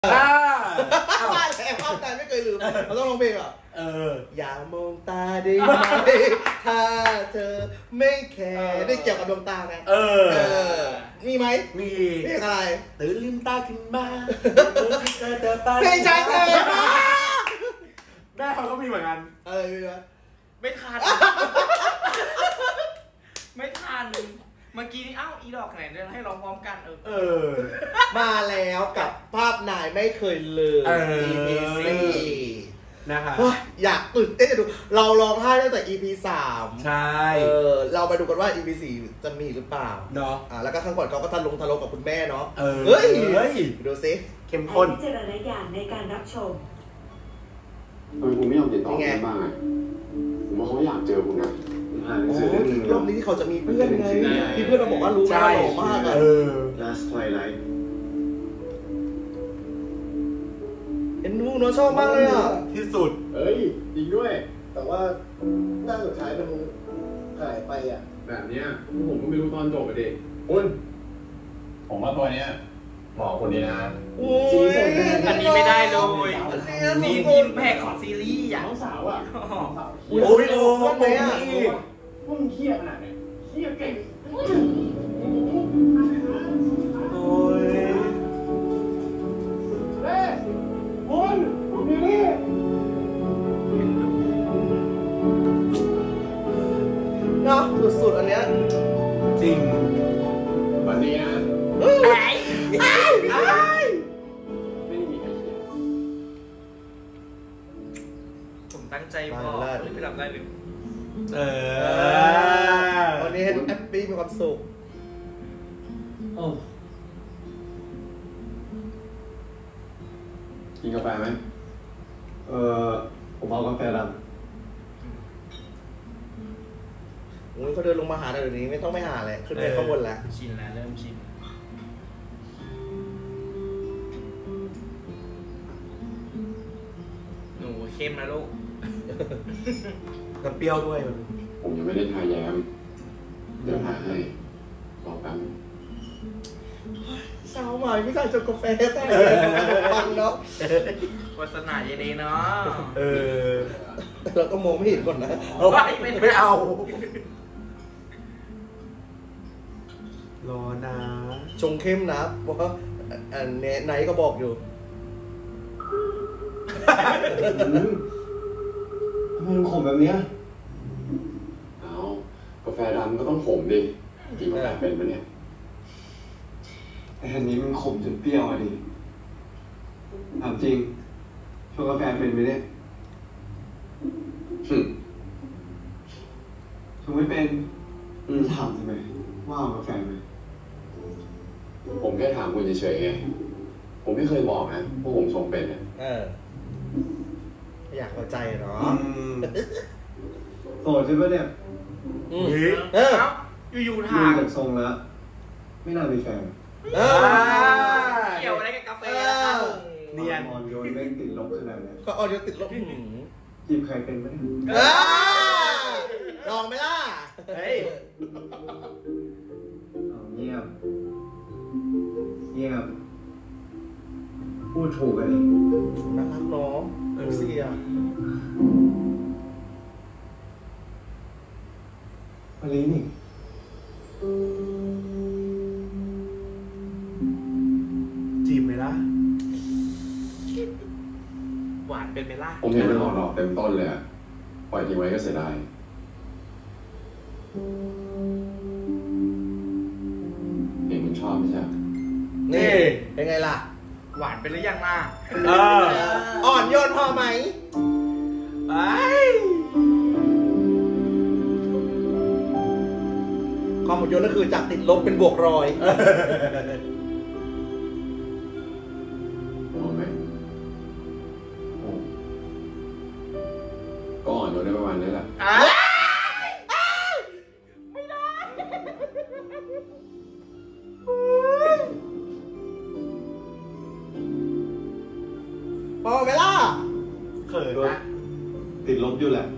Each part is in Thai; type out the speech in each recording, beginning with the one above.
ว่าแล้วภาพใจไม่เคยลืมเราต้องร้องเพลงอ่ะอย่ามองตาได้ไหมถ้าเธอไม่แคร์ได้เกี่ยวกับดวงตาไงมีไหมมีเพลงอะไรตื่นลืมตาขึ้นมาเพลงชายเธอแม่เขาก็มีเหมือนกันมีไหมไม่ทันไม่ทันเมื่อกี้นี่อีดอกไหนเดินให้ร้องพร้อมกันมาแล้วกับภาพนายไม่เคยลืม EP 4นะคะอยากตื่นเต้นจะดูเราร้องไห้ตั้งแต่ EP 3ใช่เราไปดูกันว่า EP 4จะมีหรือเปล่าเนาะแล้วก็ข้างก่อนเขาก็ทะลงกับคุณแม่เนาะเฮ้ยดูสิเข้มข้นเจรณญาณในการรับชมทำไมคุณไม่ยอมติดต่อกันบ้างผมว่าเขาอยากเจอคุณนะรอบนี้ที่เขาจะมีเพื่อนไงที่เพื่อนเราบอกว่ารู้ว่าหล่อมากอ่ะ Last Twilight เอ็นดูเนาะชอบมากเลยอ่ะที่สุดจริงด้วยแต่ว่าหน้าสุดท้ายมันหายไปอ่ะแบบเนี้ยผมก็ไม่รู้ตอนจบไปดิคุณผมว่าตัวเนี้ยเหมาะคนนี้นะอันนี้ไม่ได้เลยซีนยิ้มแพกของซีรีส์อย่างน้องสาวอ่ะโอ้ยว่าไหมอ่ะว่ามึงเครียดขนาดไหนเครียดเก่งโอ้ยเฮ้ยคุณนี่เนาะสุดๆอันเนี้ยจริงวันนี้นะไม่มีใครเครียดผมตั้งใจบอกไม่รับได้หรือวันนี้แฮปปี้มีความสุขกินกาแฟไหมผมเอากาแฟดำเขาเดินลงมาหาเดี๋ยวนี้ไม่ต้องไม่หาเลยขึ้นไปข้างบนแล้วชินแล้วเริ่มชินหนูเข้มนะลูกน้ำเปรี้ยวด้วยผมยังไม่ได้ทาแย้มเดี๋ยวทาให้รอแป๊บเช้ามาไม่ใช่จนกาแฟแต่ฟังเนาะวาสนาเยเดเนาะเราก็มองไม่เห็นก่อนนะไม่เอารอนะชงเข้มนะเพราะอันเนี้ยไนท์ก็บอกอยู่ทำไมมันขมแบบเนี้ยเอากาแฟดำก็ต้องขมดิกินกาแฟเป็นปะเนี่ยแต่อันนี้มันขมจนเปรี้ยวอ่ะดิถามจริงชงกาแฟเป็นไหมเนี่ยชงไม่เป็นถามทำไมว่าเอากาแฟไหมผมแค่ถามคุณเฉยๆไงผมไม่เคยบอกนะว่าผมชงเป็นเนี่ยอยากเข้าใจเนาะโสดใช่ปะเนี่ยอยู่ๆถามจากทรงแล้วไม่น่ามีแฟนเกี่ยวอะไรกับกาแฟเนียนออนโยนไม่ติดลบขนาดนี้ก็ออนโยนติดลบจีบใครเป็นไหมลองไหมล่ะเงียบพูดถูกกันน่ารักน้องเสียมาลีนี่จีบไหมล่ะหวานเป็นไหมล่ะผมเห็นมันออกดอกเต็มต้นเลยอะปล่อยทิ้งไว้ก็เสียดายเห็นคุณชอบไม่ใช่นี่เป็นไงล่ะหวานเป็นหรือยังล่ะอ่อนโยนพอไหมความอ่อนโยนก็คือจากติดลบเป็นบวกรอยมองไหมก็อ่อนโยนได้ประมาณนี้แหละไม่ได้พอไหมล่ะเขินนะติดลบอยู่แหละ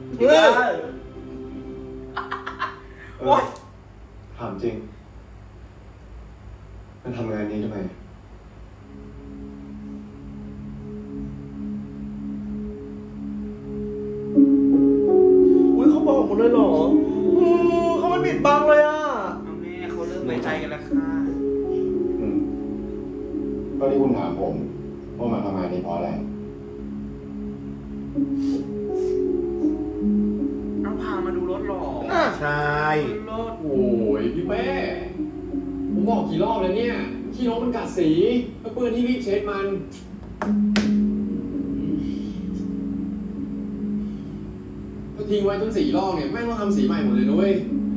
ถามจริงมันทำงานนี้ทำไมมดเลยเหรอเขาไม่ปิดบังเลยอ่ะเอาแม่เขาเริ่มไว้ใจกันแล้วค่ะก็ที่คุณถามผมว่ามาทำงานนี้เพราะอะไรเอาพามาดูรถหรอใช่รถโอ้ยพี่แม่ผมบอกกี่รอบแล้วเนี่ยขี้นกมันกัดสีก็เปื้อนที่รีบเช็ดมันก็ทิ้งไว้จนสีลอกเนี่ยแม่งต้องทำสีใหม่หมดเลยนะเว้ย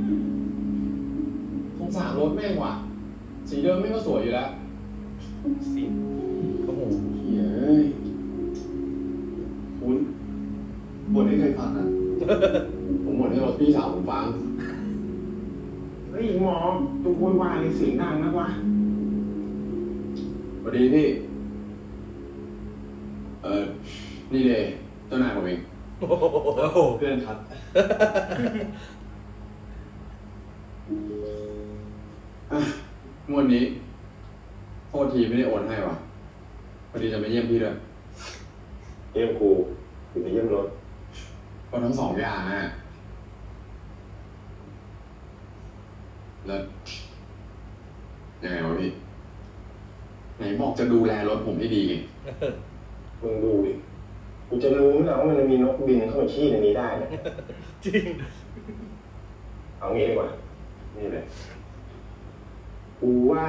สงสารรถแม่งว่ะสีเดิมแม่งก็สวยอยู่แล้วสีโอ้โหเฮ้ยคุณบ่นให้ใครฟังนะผมบ่นให้รถพี่สาวผมฟังเฮ้ยหมอตัวโวยวายเสียงดังนะวะสวัสดีพี่นี่เลยเจ้านายผมเองโอ้โหเพื่อนครับงวดนี้โทษทีไม่ได้โอนให้ว่ะพอดีจะไปเยี่ยมพี่ด้วยเยี่ยมครูหรือไปเยี่ยมรถก็ทั้งสองอย่างนะแล้วยังไงวะพี่ไหนบอกจะดูแลรถผมให้ดีไงมึงดูดิกูจะรู้นะว่ามันจะมีนกบินเข้ามาขี้ในนี้ได้นะจริงเอางี้ดีกว่านี่เลยกูว่า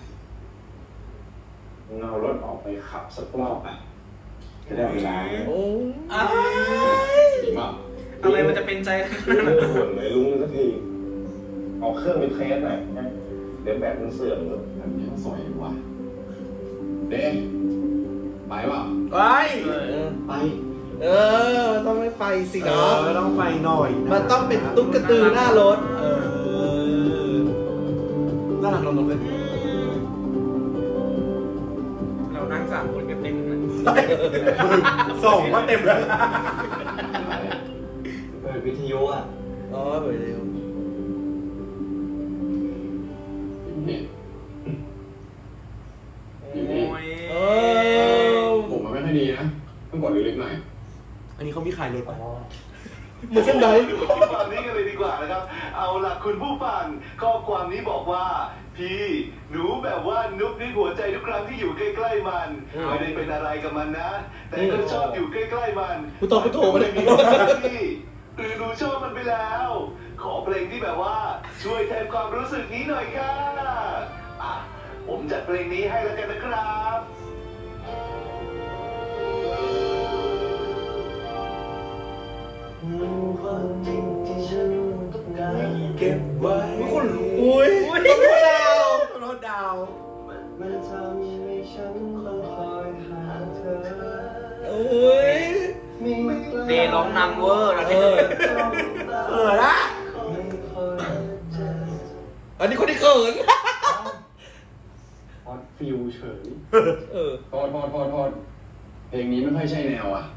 เอารถออกไปขับสักรอบไปจะได้เวลาโอ้ดีมากอะไรมันจะเป็นใจลุงส่วนไหนลุงสักทีเอาเครื่องไปเทสหน่อยนะเดี๋ยวแบบมันเสื่อมเลยแบบนี้ต้องสวยว่ะเด้ไปป่ะไปไปต้องไม่ไปสิเนาะต้องไปหน่อยมันต้องเป็นตุ๊กตือหน้ารถน่ารักเราเลยเรานั่ง3 คนกันเต็มนะ 2ก็เต็มแล้วเปิดวิทยุอ่ะเปิดวิทยุผมมันไม่ค่อยดีนะต้องกดลึกๆหน่อยอันนี้เขามีขายรถป่ะมือเช่นใดฟังนี้กันเลยดีกว่านะครับเอาล่ะคุณผู้ฟังข้อความนี้บอกว่าพี่หนูแบบว่านุบนิดหัวใจทุกครั้งที่อยู่ใกล้ๆมันไม่ได้เป็นอะไรกับมันนะแต่ก็ชอบอยู่ใกล้ๆมันผู้โตมาเลยพี่หรือหนูชอบมันไปแล้วขอเพลงที่แบบว่าช่วยแทนความรู้สึกนี้หน่อยค่ะผมจัดเพลงนี้ให้แล้วกันนะครับเก็บไว้คุณอุ้ยรถดาวมันทำให้ฉันคอยหาเธออุ้ยเดร้องนำเวอร์นะเนี่ยละอันนี้คนที่เขินพอดฟิลเฉยพอดเพลงนี้ไม่ค่อยใช่แนวอ่ะ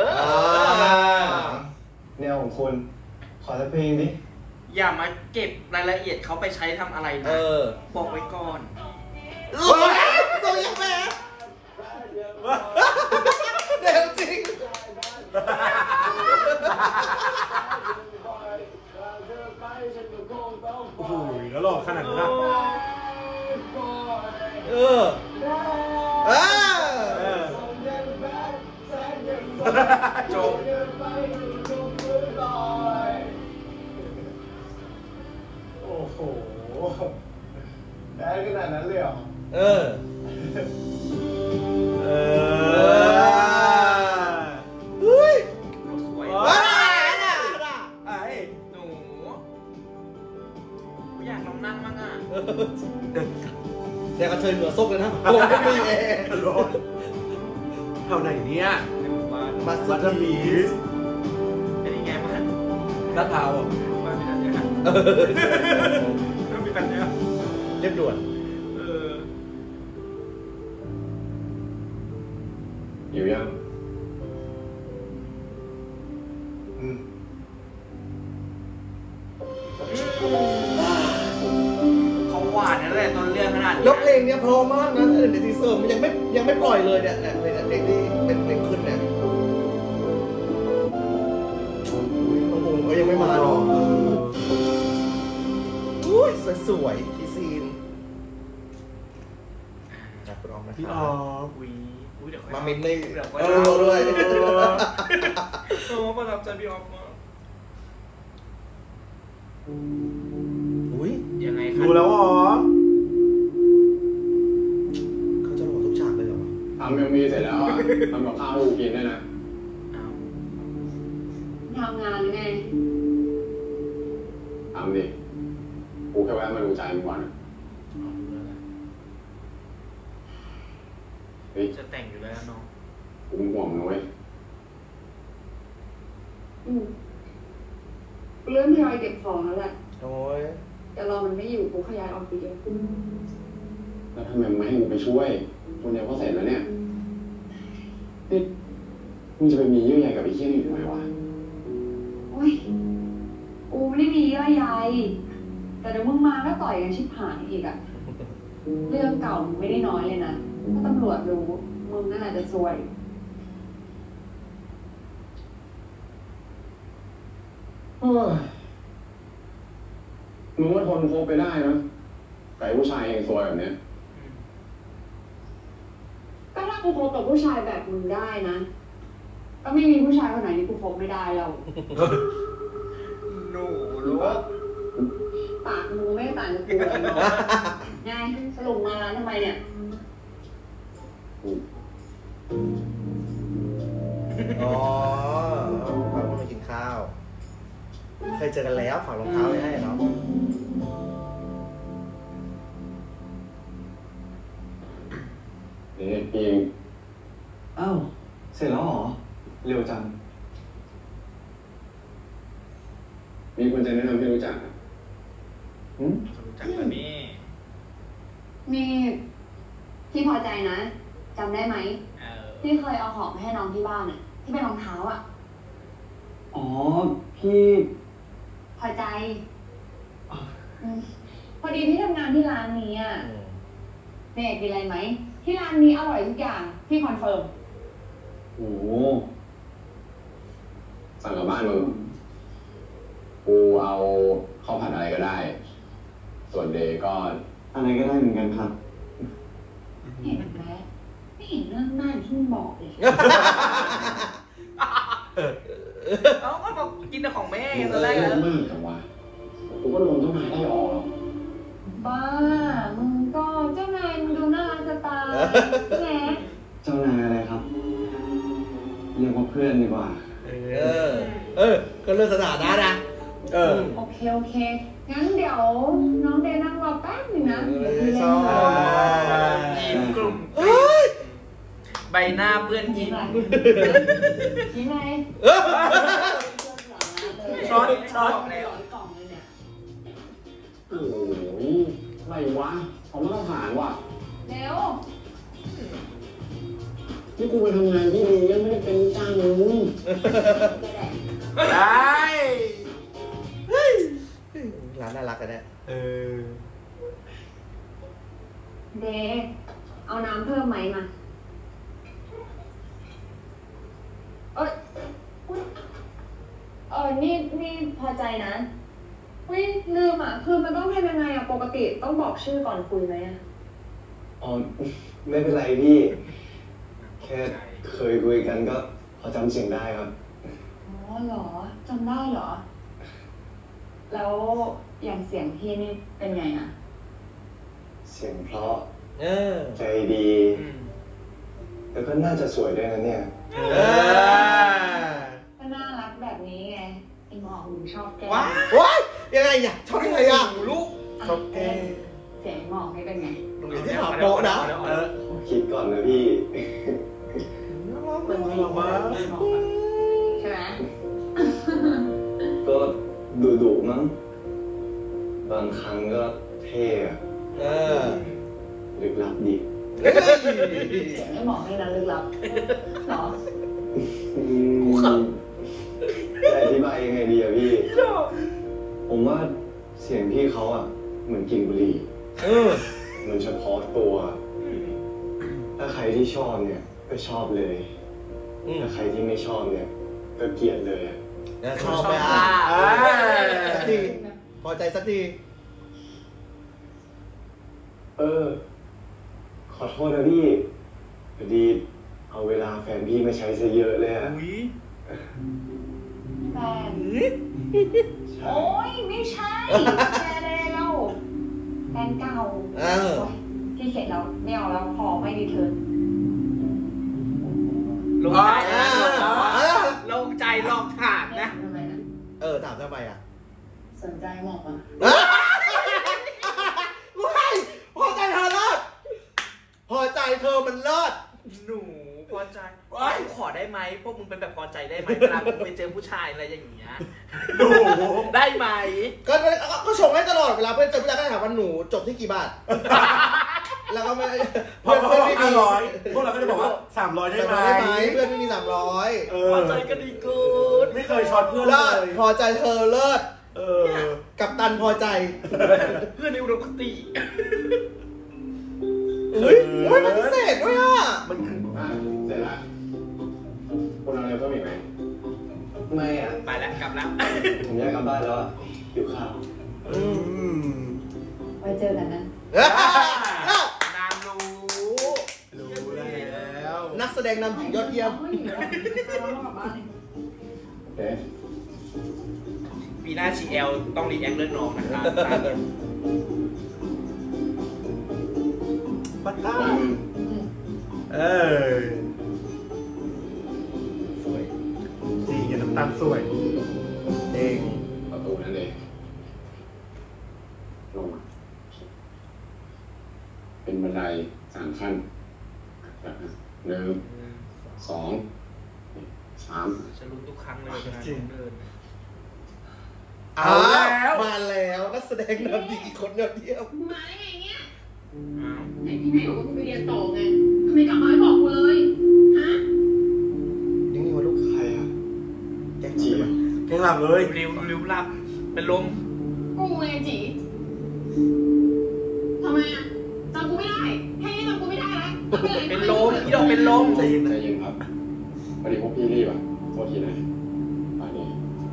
แนวของคนขอสักเพลงดิอย่ามาเก็บรายละเอียดเขาไปใช้ทำอะไรนะบอกไว้ก่อนตัวยังแม่เดี๋ยวจริงโอ้โหแล้วหล่อขนาดนั้นนะจบโอ้โหได้ขนาดนั้นเลยเหรอเฮ้ยสวยหนูอยากลองนั่งมั่งอ่ะแต่กระเทยเหนือซกเลยนะโอ้ไม่มีร้อนเท่าไหนเนี่ยมาสเตอร์พีซเป็นยังไงบ้างลาดพร้าวบ้านไม่ทันเนี่ยไม่ทันเนี่ยเรียบด่วนอยู่ยังเขาหวานนั่นแหละตอนเรื่องขนาดนี้แล้วเพลงเนี้ยเพราะมากนะในทีเซอร์มันยังไม่ปล่อยเลยเนี่ยเพลงที่เป็นเพลงขึ้นเนี่ยเขายังไม่มาหรอสวยพี่ซีนคุณออมนะครับพี่ออมอุ้ยเดี๋ยวมาเม้นในเดี๋ยวด้วยประทับใจพี่ออฟมากอุ้ยยังไงคะดูแล้วอ๋อเขาจะหล่อทุกฉากเลยเหรอทำยังมีเสร็จแล้วอ่ะทำกับข้าวให้กูกินด้วยนะทำงานหรือไงทำดิกูแค่แวะมาดูใจมึงก่อนเฮ้ยจะแต่งอยู่แล้วน้องกูเป็นห่วงมึงนะเว้ยเริ่มทยอยเก็บของแล้วแหละโอ้ยแต่เรามันไม่อยู่กูขยายออฟฟิศเลยแล้วทำไมมึงไม่ให้มึงไปช่วยคนเดียวก็เสร็จแล้วเนี่ยนี่มึงจะไปมีเยื่อใยกับไอ้เหี้ยนี่ทำไมวะโอ้ยกูไม่ได้มีเยื่อใยแต่เดี๋ยวมึงมาก็ต่อยกันชิบหายอีกอะเรื่องเก่ามึงไม่ได้น้อยเลยนะถ้าตำรวจรู้มึงนั่นแหละจะซวยเฮ้ยมึงว่าทนคบไปได้นะแต่ไอ้ผู้ชายเองซวยแบบเนี้ยก็ถ้ากูคบกับผู้ชายแบบมึงได้นะก็ไม่มีผู้ชายคนไหนที่กูคบไม่ได้แล้วหนูรู้ปากมึงไม่ต่างกับกูเลยเนาะไงสรุปมาร้านทำไมเนี่ยอ๋อเราเพิ่งมากินข้าวเคยเจอกันแล้วฝากรองเท้าไว้ให้เนาะนี่พี่เองอ้าวเสร็จแล้วเหรอเร็วจังมีคนจะแนะนำให้รู้จักอะรู้จักแบบนี้มีพี่พอใจนะจำได้ไหมที่เคยเอาของไปให้น้องที่บ้านอ่ะที่เป็นรองเท้าอ่ะอ๋อพี่พอใจพอดีพี่ทำงานที่ร้านนี้อ่ะเมย์กินอะไรไหมที่ร้านนี้อร่อยทุกอย่างพี่คอนเฟิร์มโอ้โหสั่งกลับบ้านมึงกูเอาข้าวผัดอะไรก็ได้ ส่วนเดย์ก็อะไรก็ได้เหมือนกันครับเห็นไหมไม่เห็นเรื่องหน้าที่มึงบอกเลยเขาก็บอกกินแต่ของแม่มึงตอนแรกเล่อะนมากจังวะกูก็โดนเจ้านายได้ออกหรอกบ้ามึงก็เจ้านายมึงดูน่ารักจะตายแหมเจ้านายอะไรครับ เรียกว่าเพื่อนดีกว่าก็เรื่องสถานะนะโอเคงั้นเดี๋ยวน้องเดย์นั่งรอแป๊บนึงนะเดี๋ยวพี่ชเล่อน บต่อยิ้มกลุ่มใบหน้าเปื้อนยิ้มยิ้มไงช็อตแล้วกล่องเลยเนี่ยโอ้ยอะไรวะเขามาตรฐานว่ะเร็วนี่กูไปทำงานที่ดียังไม่ได้เป็นจ้างมึงได้ร้านน่ารักกันเนี่ยเดย์เอาน้ำเพิ่มไหมมานี่พอใจนะลืมอ่ะคือมันต้องทำยังไงอ่ะปกติต้องบอกชื่อก่อนคุยไหมอ่ะอ๋อไม่เป็นไรพี่ แค่เคยคุยกันก็พอจำเสียงได้ครับอ๋อเหรอจำได้เหรอ แล้วอย่างเสียงพี่นี่เป็นไงอ่ะเสียงเพราะ ใจดี แล้วก็น่าจะสวยด้วยนะเนี่ยก็น่ารักแบบนี้ไงไอ้หมอมึงชอบแกว้ายยังไงอ่ะชอบยังไงอ่ะลูกชอบแกเสียงหมอไม่เป็นไงตรงนี้ที่หาโป๊ะนะคิดก่อนนะพี่คนไม่รู้ว่าหมอใช่ไหมก็ดุมั้ง บางครั้งก็เท่อะลึกลับดีเสียงไอ้หมอนี่นะลึกลับเหรอจะอธิบายยังไงดีอะพี่ ผมว่าเสียงพี่เขาอะเหมือนกลิ่นบุหรี่มันเฉพาะตัว ถ้าใครที่ชอบเนี่ยก็ชอบเลย ถ้าใครที่ไม่ชอบเนี่ยก็เกลียดเลยอะชอบไหมสักทีพอใจสักทีขอโทษนะพี่พอดีเอาเวลาแฟนพี่มาใช้ซะเยอะเลยอะแฟนใช่โอ้ยไม่ใช่แฟนอะไรเราแฟนเก่าโอ๊ยพี่เข็ดแล้วไม่เอาแล้วพอไม่ดีเทิร์นลงใจนะลงใจลองถามนะทำไมนะถามทำไมอ่ะสนใจหมอกอ่ะไม่พอใจเธอเลิศพอใจเธอมันเลิศหนูพอใจขอได้ไหมพวกมึงเป็นแบบพอใจได้ไหมเวลามึงไปเจอผู้ชายอะไรอย่างเงี้ยได้ไหมก็ชงให้ตลอดเวลาเพื่อนเจอผู้ชายก็ถามว่าหนูจบที่กี่บาท แล้วก็ไม่พอเขาบอก500พวกเราก็จะบอกว่า300ได้ไหมเพื่อนไม่มี300 พอใจก็ดีเกินไม่เคยช็อตเพื่อนเลิเลศยพอใจเธอเลิศกับตันพอใจเพื่อนในอุดมคติเฮ้ยมันพิเศษด้วยอ่ะมันคือเสร็จละคุณเอาอะไรเพิ่มอีกไหมไม่อ่ะไปแล้วกลับแล้วผมอยากกลับบ้านแล้วอะหิวข้าวไว้เจอกันนะนางรู้รู้แล้วนักแสดงนำหญิงยอดเยี่ยมเอ๊ะปีหน้า GL ต้องรีแอคเรื่องน้องนะครับปัตตาสวยสีกับน้ำตาลสวยเองประตูนั่นเองลงมาเป็นบันได3 ขั้น1 2 3 ฉันรู้ทุกครั้งเลยเวลาน้องเดินเอาแล้วมาแล้วนักแสดงนำหญิงอีกคนยอดเยี่ยมมาได้ไงเนี่ยอ้าวไหนพี่ไหนบอกว่าคุณไปเรียนต่อไงทำไมกลับมาไม่บอกกูเลยฮะยังมีวะลูกใครอ่ะแจ็คจีจีอ่ะแกงหลับเลยริ้วหลับเป็นลมกูไงจีทำไมอ่ะจำกูไม่ได้แค่นี้จำกูไม่ได้แล้วเป็นลมพี่ดอกเป็นลมใจเย็นใจเย็นครับพอดีพวกพี่รีบอ่ะโทษทีนะป่านนี้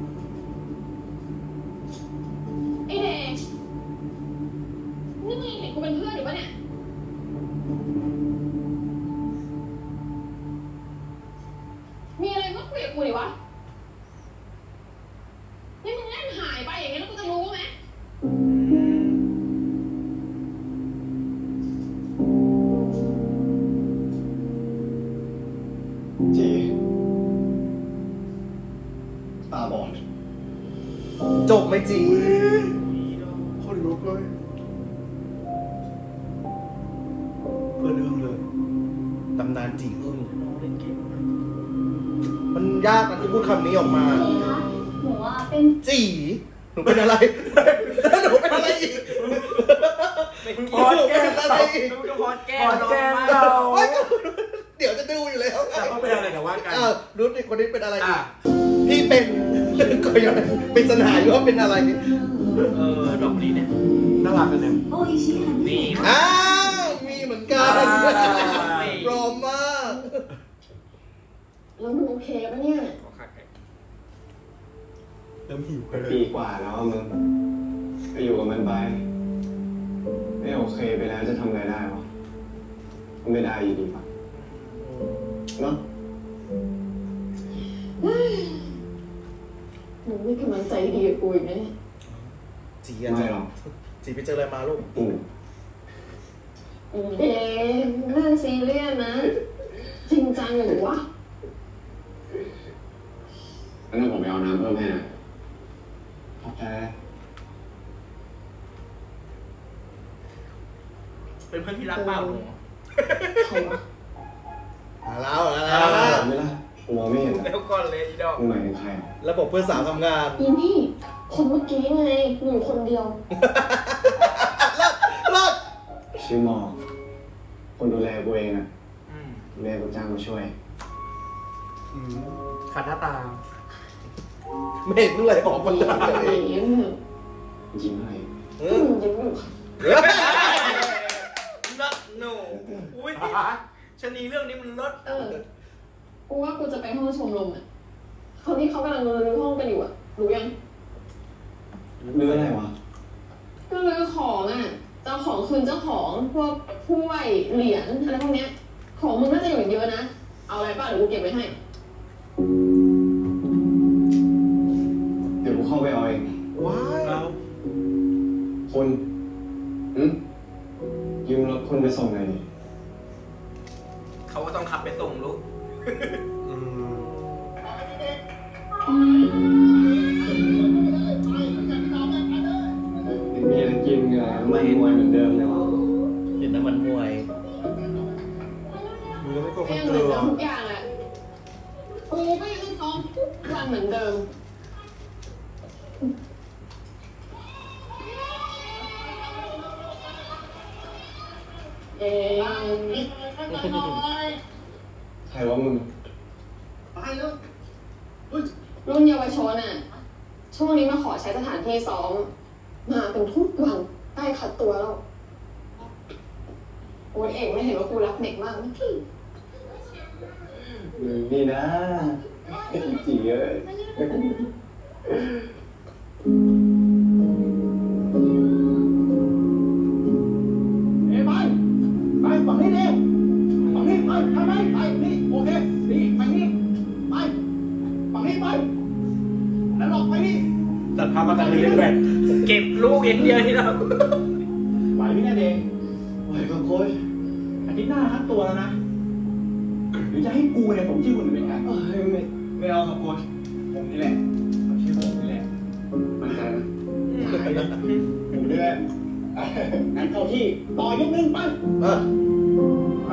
ไอ้เด็กนี่มึงเห็นกูเป็นเพื่อนหรือปะเนี่ยมีอะไรก็คุยกับกูดิวะนี่มึงเล่นหายไปอย่างเงี้ยแล้วกูจะรู้ไหมจีตาบอดจบไหมจีคนลุกเลยเพื่อนอึ้งเลยตำนานจีอึ้งเล่นเกมมันยากนะที่พูดคำนี้ออกมานี่คะหนูว่าเป็นจีหนูเป็นอะไร หนูเป็นอะไรอีกพอดแก้มอะไรอีกแล้วก็พอดแก้พอดแก้มเราเราโอ๊ยเดี๋ยวจะดูอยู่แล้วแต่ต้องเป็นอะไรแต่ว่ากันรู้ดิคนนี้เป็นอะไรอีอ่ะกพี่เป็นก็ยังเป็นสนายว่าเป็นอะไรดอกนี้เนี่ยน่ารักกันเนี่ยโอ้ยชิคันนี่อ้าวมีเหมือนกันรอมมากแล้วมึงโอเคปะเนี่ยขอขาไก่เริ่มหิวกันเลยปีกว่าแล้วอะมึงไปอยู่กับมันไปไม่โอเคไปแล้วจะทำไงได้วะก็ไม่ได้อยู่ดีป่ะเนาะมึงไม่กำลังใจดีกับกูอีกนะเนี่ยจีอะไม่หรอกจีไปเจออะไรมาลูกเอ๊ะเรื่องซีเรียสนะ จริงจังหรือวะงั้นผมไปเอาน้ำเพิ่มให้นะขอบใจเป็นเพื่อนที่รักเปล่าหนูใครวะแล้วไม่ได้มองไม่เห็นแล้วก่อนเลยอีดอกมึงหมายถึงใครระบบเพื่อนสาวทำงานอีนี่ คนเมื่อกี้ไงหนูคนเดียวเลิศชื่อหมอคนดูแลกูเองอะอืมแม่กูจ้างมาช่วยขัดหน้าตาไม่เห็นเลยออกมาเลยยิ้มยิ้มอะไรยิ้มอยู่ค่ะเลิศหนูอุ้ยชนีเรื่องนี้มันเลิศกูว่ากูจะไปห้องชมรมอ่ะเขาที่เขากำลังรื้อห้องกันอยู่อ่ะ รู้ยังเรื่องอะไรวะก็รื้อของอ่ะเจ้าของคืนเจ้าของพวกถ้วยเหรียญอะไรพวกเนี้ยของมึงน่าจะอยู่เยอะนะเอาอะไรป่ะเดี๋ยวกูเก็บไว้ให้เดี๋ยวกูเข้าไปเอาเองว้ายคุณยืมรถคุณไปส่งหน่อยดิเขาก็ต้องขับไปส่งลูกมีอะไรกินไงมันมวยเหมือนเดิมเลยวะเห็นน้ำมันมวยมึงไม่กลัวคก็นยังเกเหมืลือนอเดิมทุกอย่างอ่ะกูก็ยังต้องซ้อมทุกวันเหมือนเดิมใครว่ามึงรุ่นเยาวชนอ่ะช่วงนี้มาขอใช้สถานที่ซ้อมมาเป็นทุกวันใกล้ขัดตัวแล้วโอ้ยเอกไม่เห็นว่ากูรักเด็กมากนะพี่นี่นะจีเอ้ยไปฝั่งนี้ดิฝั่งนี้ไปนี่โอเคนี่ไปนี่ไปฝั่งนี้ไปแล้วหลอกไปนี่ตัดภาพมากันเล่นแบบเก็บลูกอย่างเดียวที่เราไหวพี่แน่เองไหวครับโค้ชอาทิตย์หน้าคัดตัวแล้วนะหรือจะให้กูเนี่ยผมชื่อคุณเป็นไงไม่เอาครับโค้ชผมนี่แหละผมชื่อผมนี่แหละมันใจนะผมนี่แหละงั้นเข้าที่ต่อยกนึงไปไป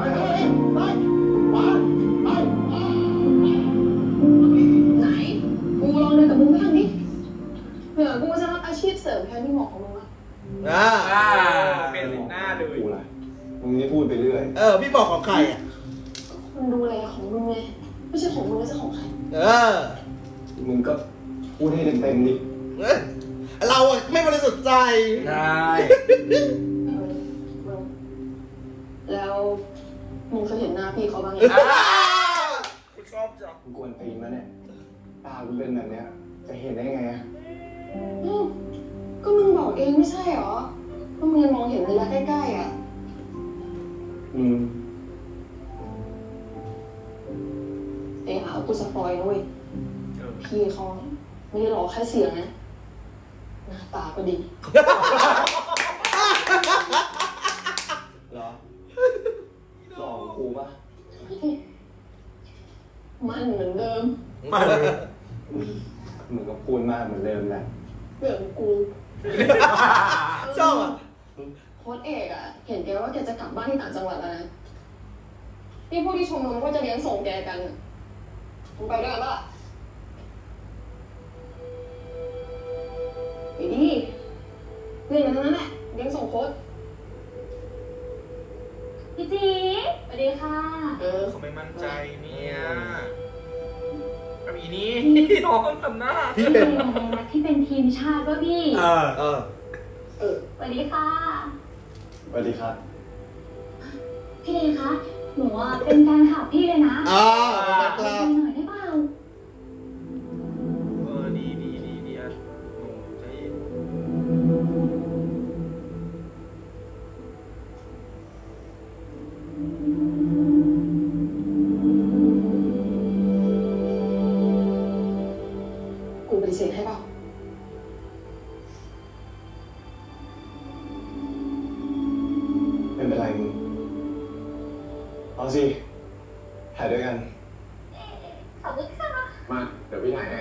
ไหนกูลองเดินกับมึงบ้างดิเผื่อกูจะรับอาชีพเสริมแทนที่หมอของมึงอะเป็นหน้าเลยกูล่ะมึงนี่พูดไปเรื่อยพี่บอกของใครอ่ะคนดูแลของมึงไงไม่ใช่ของมึงไม่ใช่ของใครมึงก็พูดให้เต็มๆดิเราอ่ะไม่บริสุทธิ์ใจใช่แล้วมึงเคยเห็นหน้าพี่เขาบ้างไหมคุณชอบจังมึงกวนตีนมาเนี่ยตากูเป็นแบบเนี้ยจะเห็นได้ไงอะก็มึงบอกเองไม่ใช่หรอว่ามึงมองเห็นระยะใกล้ๆอ่ะเดี๋ยวหากูสปอยนะเว้ยพี่เขาไม่ได้หลอกแค่เสียงนะหน้าตาก็ดีเหรอหลอกกูปะมันเหมือนเดิมมึงก็พูดมากเหมือนเดิมแหละเรื่องกูชอบอ่ะโค้ชเอกอ่ะเห็นแกว่าแกจะกลับบ้านที่ต่างจังหวัดแล้วนะนี่พวกที่ชมรมก็จะเลี้ยงส่งแกกันมึงไปด้วยกันปะไปดิเรื่องนั้นแหละเลี้ยงส่งโค้ชพี่จีสวัสดีค่ะเขาไม่มั่นใจเนี่ยแบบนี้น้องทำหน้าพี่เป็นที่เป็นทีมชาติป่ะพี่สวัสดีค่ะสวัสดีครับพี่เดคะหนูเป็นแฟนคลับพี่เลยนะแฟนคลับหน่อยได้เปล่าดีอ่ะหนูใจเย็นกูปฏิเสธให้เปล่าไม่เป็นไรมึงเอาสิถ่ายด้วยกันขอบคุณค่ะมาเดี๋ยวพี่ถ่ายให้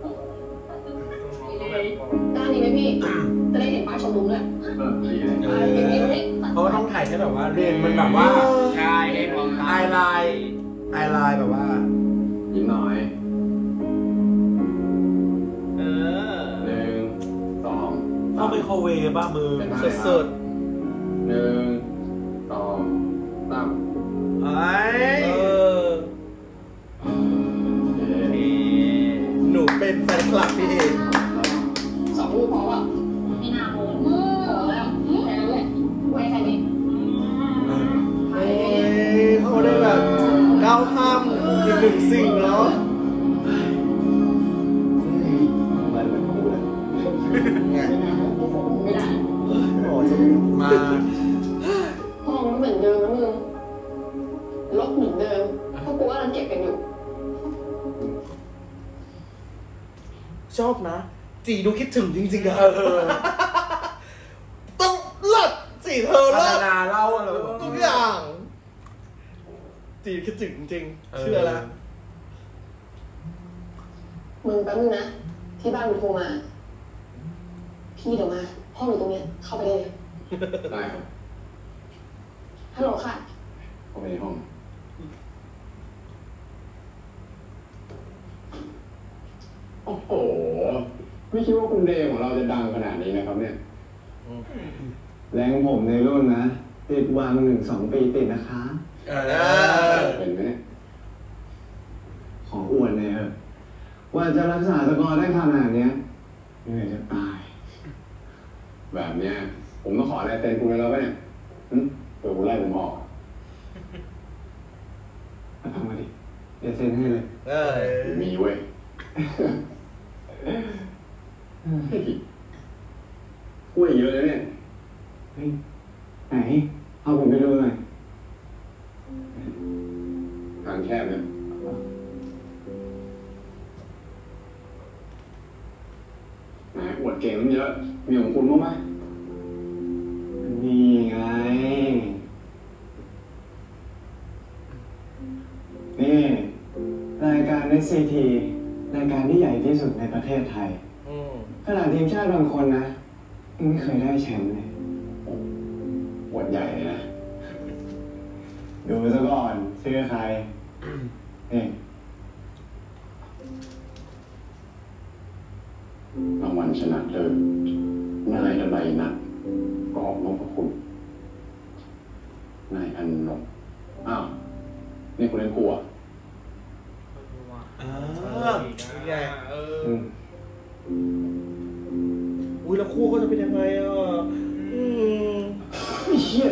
ด้านนี้ไหมพี่ จะได้เห็นป้ายชมรมด้วยดีเลยเขาก็ต้องถ่ายแค่แบบว่าเรียนมันแบบว่าใช่ให้มองตาไอไลน์แบบว่ายิ้มหน่อยเออ 1 2 เข้าไมโครเวฟบ้ามือสุด 1 2 3 ไอ้หนูเป็นแฟนคลับพี่เองสองรูปพอป่ะไม่น่าโม้พอแล้วแค่นั้นแหละไว้ใครดีใครเขาได้แบบก้าวข้ามอีกหนึ่งสิ่งแล้วมันเหมือนกูเลยไม่ได้มาห้องเหมือนเดิมนะมึงลบเหมือนเดิมเพราะกูว่าเราเก็บกันอยู่ชอบนะจีดูคิดถึงจริงๆอะต้องเลิศจีเธอเลิศนาเล่าอะไรทุกอย่างจีคิดถึงจริงเชื่อแล้วมึงแป๊บนึงนะที่บ้านมึงโทรมาพี่เดี๋ยวมาห้องอยู่ตรงเนี้ยเข้าไปได้เลยได้ครับฮัลโหลค่ะเข้าไปในห้องโอ้โหไม่คิดว่าคุณเดย์ของเราจะดังขนาดนี้นะครับเนี่ยแรงผมในรุ่นนะติดวาง 1-2 ปีติดนะคะเป็นไหมของอ้วนเลยเหรอว่าจะรักษาสกอร์ได้ขนาดเนี้ยเหนื่อยจะตายแบบเนี้ยผมต้องขอลายเซ็นคุณแล้วป่ะเนี่ยเดี๋ยวคุณไล่ผมออกทำมาดิเดี๋ยวเซ็นให้เลยมีเว้ยช่วยเยอะเลยเนี่ยไหนเอาผมไปดูหน่อยทางแคบเนี่ยไหนอวดเก่งมันเยอะมีของคุณบ้างไหมนี่ไงนี่รายการ SCT รายการที่ใหญ่ที่สุดในประเทศไทยขนาดทีมชาติบางคนนะไม่เคยได้แชมป์เลยอวดใหญ่เลยนะดูซะก่อนชื่อใครนี่รางวัลชนะเลิศนายอะไรนะกอบนพคุณนายอันนกอ้าวนี่คุณเล่นครูอ่ะไงอุ้ยแล้วคู่เขาจะเป็นยังไงอ่ะไม่เชี่ย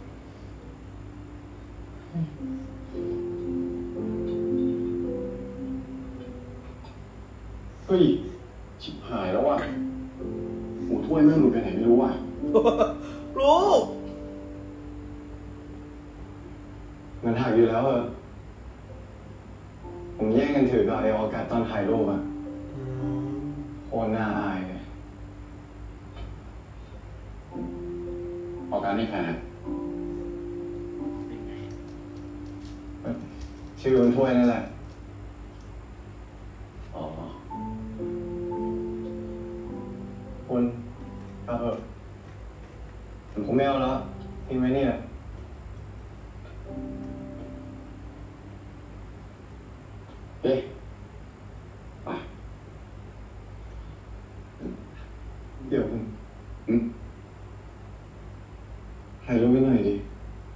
เฮ้ยชิบหายแล้วว่ะหูถ้วยแม่งหลุดไปไหนไม่รู้ว่ะลูกมันหักอยู่แล้วผมแย่งกันถือกับไออากาศตอนถ่ายรูปอะโคตรน่าอายเลยออกการนี่ใครนะชื่อบนถ้วยนั่นแหละอ๋อคุณกลับเถอะผมคงไม่เอาแล้วทิ้งไว้นี่แหละเฮ้ยไปเดี๋ยวคุณถ่ายรูปไว้หน่อยดิ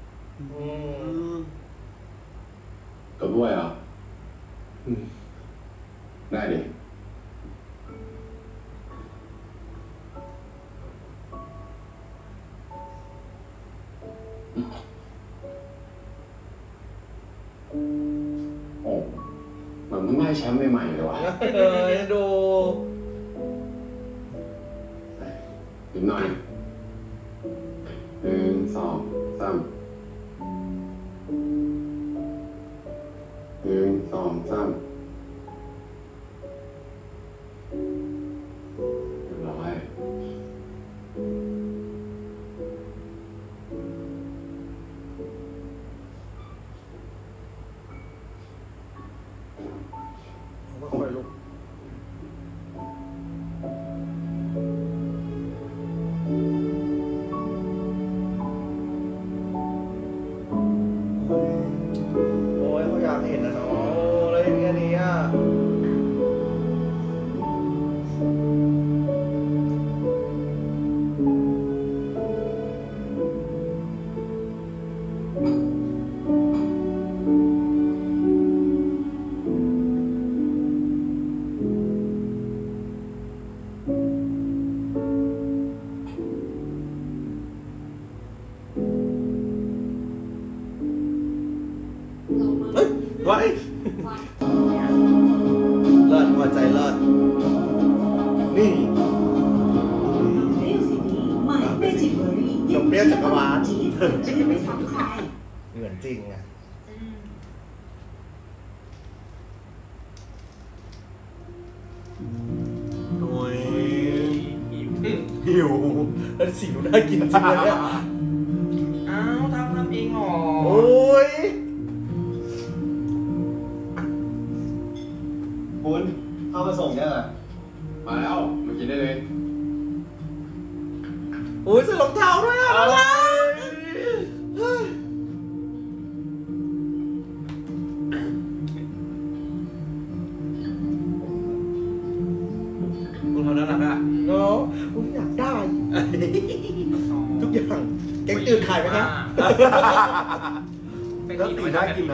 กับด้วยเหรอได้ดิโอ้เหมือนมึงได้แชมป์ใหม่ๆเลยวะดูอีกหน่อย1 2 3 1 2 3เรียบร้อยค่อยลุกโอ้ยเขาอยากเห็นนะเนาะแล้วอย่างเงี้ยนี้อ่ะไว้เลิศหัวใจเลิศนี่มิวสิกใหม่เป็นวานฉันจะไม่ซ้ำใครเหมือนจริงอ่ะโอ้ยหิวแล้วสิ่งดูน่ากินจริงเลยเนี่ยอ้าวทำเองเหรอโอ้ยคุณเข้ามาส่งยังอ่ะมาแล้วมากินได้เลยโอ้ยใส่รองเท้าด้วยอ่ะอะไรมึงทำน่ารักอ่ะเนาะผมอยากได้ ทุกอย่างแกงตื่นขายไหมครับแล้วสีน่ากินไหม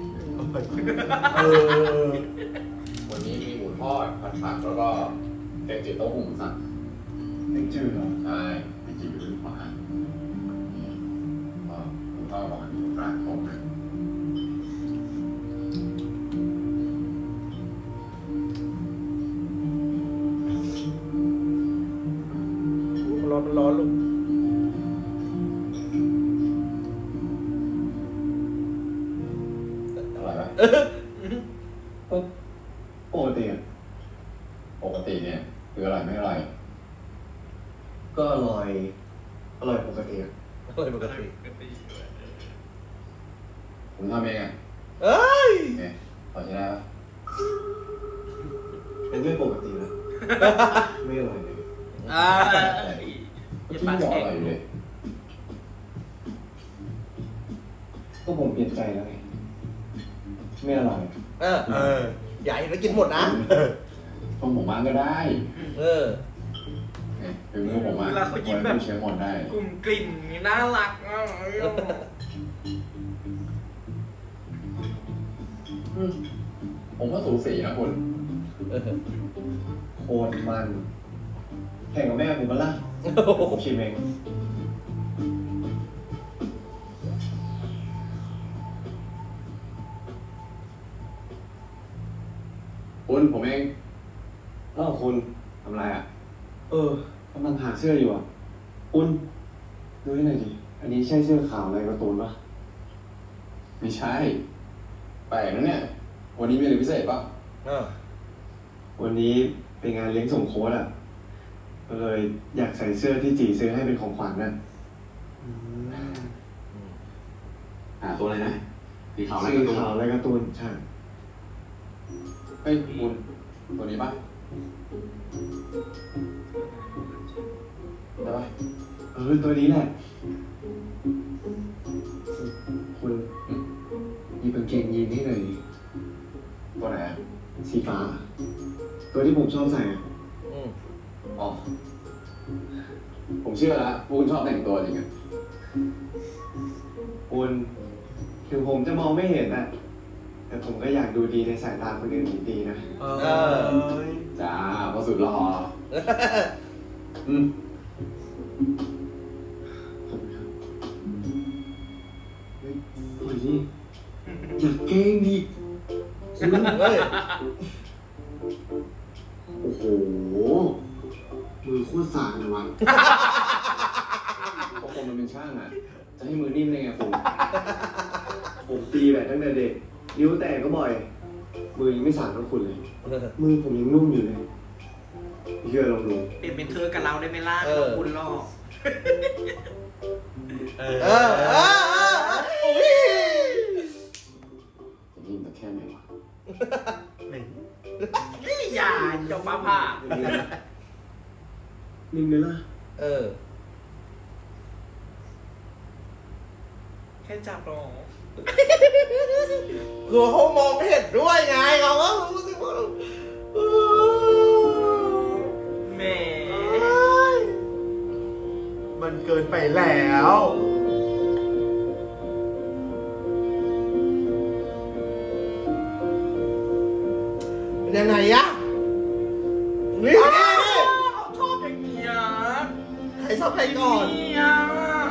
วันนี้มีหมูทอดผัดผักแล้วก็แกงจืดเต้าหู้หมูสับแกงจืดเหรอใช่แกงจืดอยู่ที่ขวาหมูทอดประมาณกลางโต๊ะนะมันร้อนลูกอร่อยไหมปกติอ่ะปกติเนี่ยคืออร่อยไม่อร่อยก็อร่อยปกติอ่ะอะไรปกติผมทำเองอ่ะเอ้ยเนี่ยพอใช้ได้ปะเป็นเรื่องปกติแล้วไม่อร่อยเลยเมื่อกี้บอกอร่อยอยู่เลยก็ผมเปลี่ยนใจแล้วไงไม่อร่อยอย่าเห็นว่ากินหมดนะต้มผมบ้างก็ได้ ถึงมือผมอ่ะเวลาเขายิ้มแบบเชื้อหมดได้กลุ่มกลิ่นน่ารักอ่ะผมว่าสูสีนะคุณโคตรมันแข่งกับแม่ผมปะล่ะผมชิมเองคุณผมเองอ้าวคุณทำไรอ่ะกำลังหาเสื้ออยู่อ่ะคุณดูให้หน่อยดิอันนี้ใช่เสื้อขาวอะไรการ์ตูนปะไม่ใช่ แปลกนะเนี่ย วันนี้มีอะไรพิเศษปะวันนี้เป็นงานเลี้ยงส่งโค้ดอ่ะก็เลยอยากใส่เสื้อที่จีซื้อให้เป็นของขวัญน่ะตัวอะไรนะสีขาวอะไรสีกันตัวขาวอะไรการ์ตูนใช่เฮ้ยคุณตัวนี้ปะได้ปะตัวนี้แหละคุณหยิบกางเกงยีนให้หน่อยตัวไหนอะสีฟ้า ตัวที่ผมชอบใส่อ่ะอ๋อผมเชื่อแล้วคุณชอบแต่งตัวจริงอะคุณถึงผมจะมองไม่เห็นนะแต่ผมก็อยากดูดีในสายตาคนอื่นดีนะจ้าพอสุดหล่ออืมโอ้ยนี่อยากแกล้งดิโอ้โหมือโคตรสากเลยวะพอคนมันเป็นช่างอะจะให้มือนิ่มได้ไงคุณผมตีแบบตั้งแต่เด็กนิ้วแตกก็บ่อย มือยังไม่สั่นเท่าคุณเลย มือผมยังนุ่มอยู่เลยเชื่อลองดูเปลี่ยนเป็นเธอกับเราได้ไหมล่ะคุณล่อจะนิ่มแต่แค่ไหนวะนี่อย่าเจ้าฟ้าผ่านิ่มไหมล่ะแค่จับหรอคือเขามองเห็นด้วยไงเขาก็รู้สึกว่าแหมมันเกินไปแล้วเป็นยังไงอะนี่เขาชอบอย่างนี้อ่ะใครชอบใครก่อนนี่อ่ะ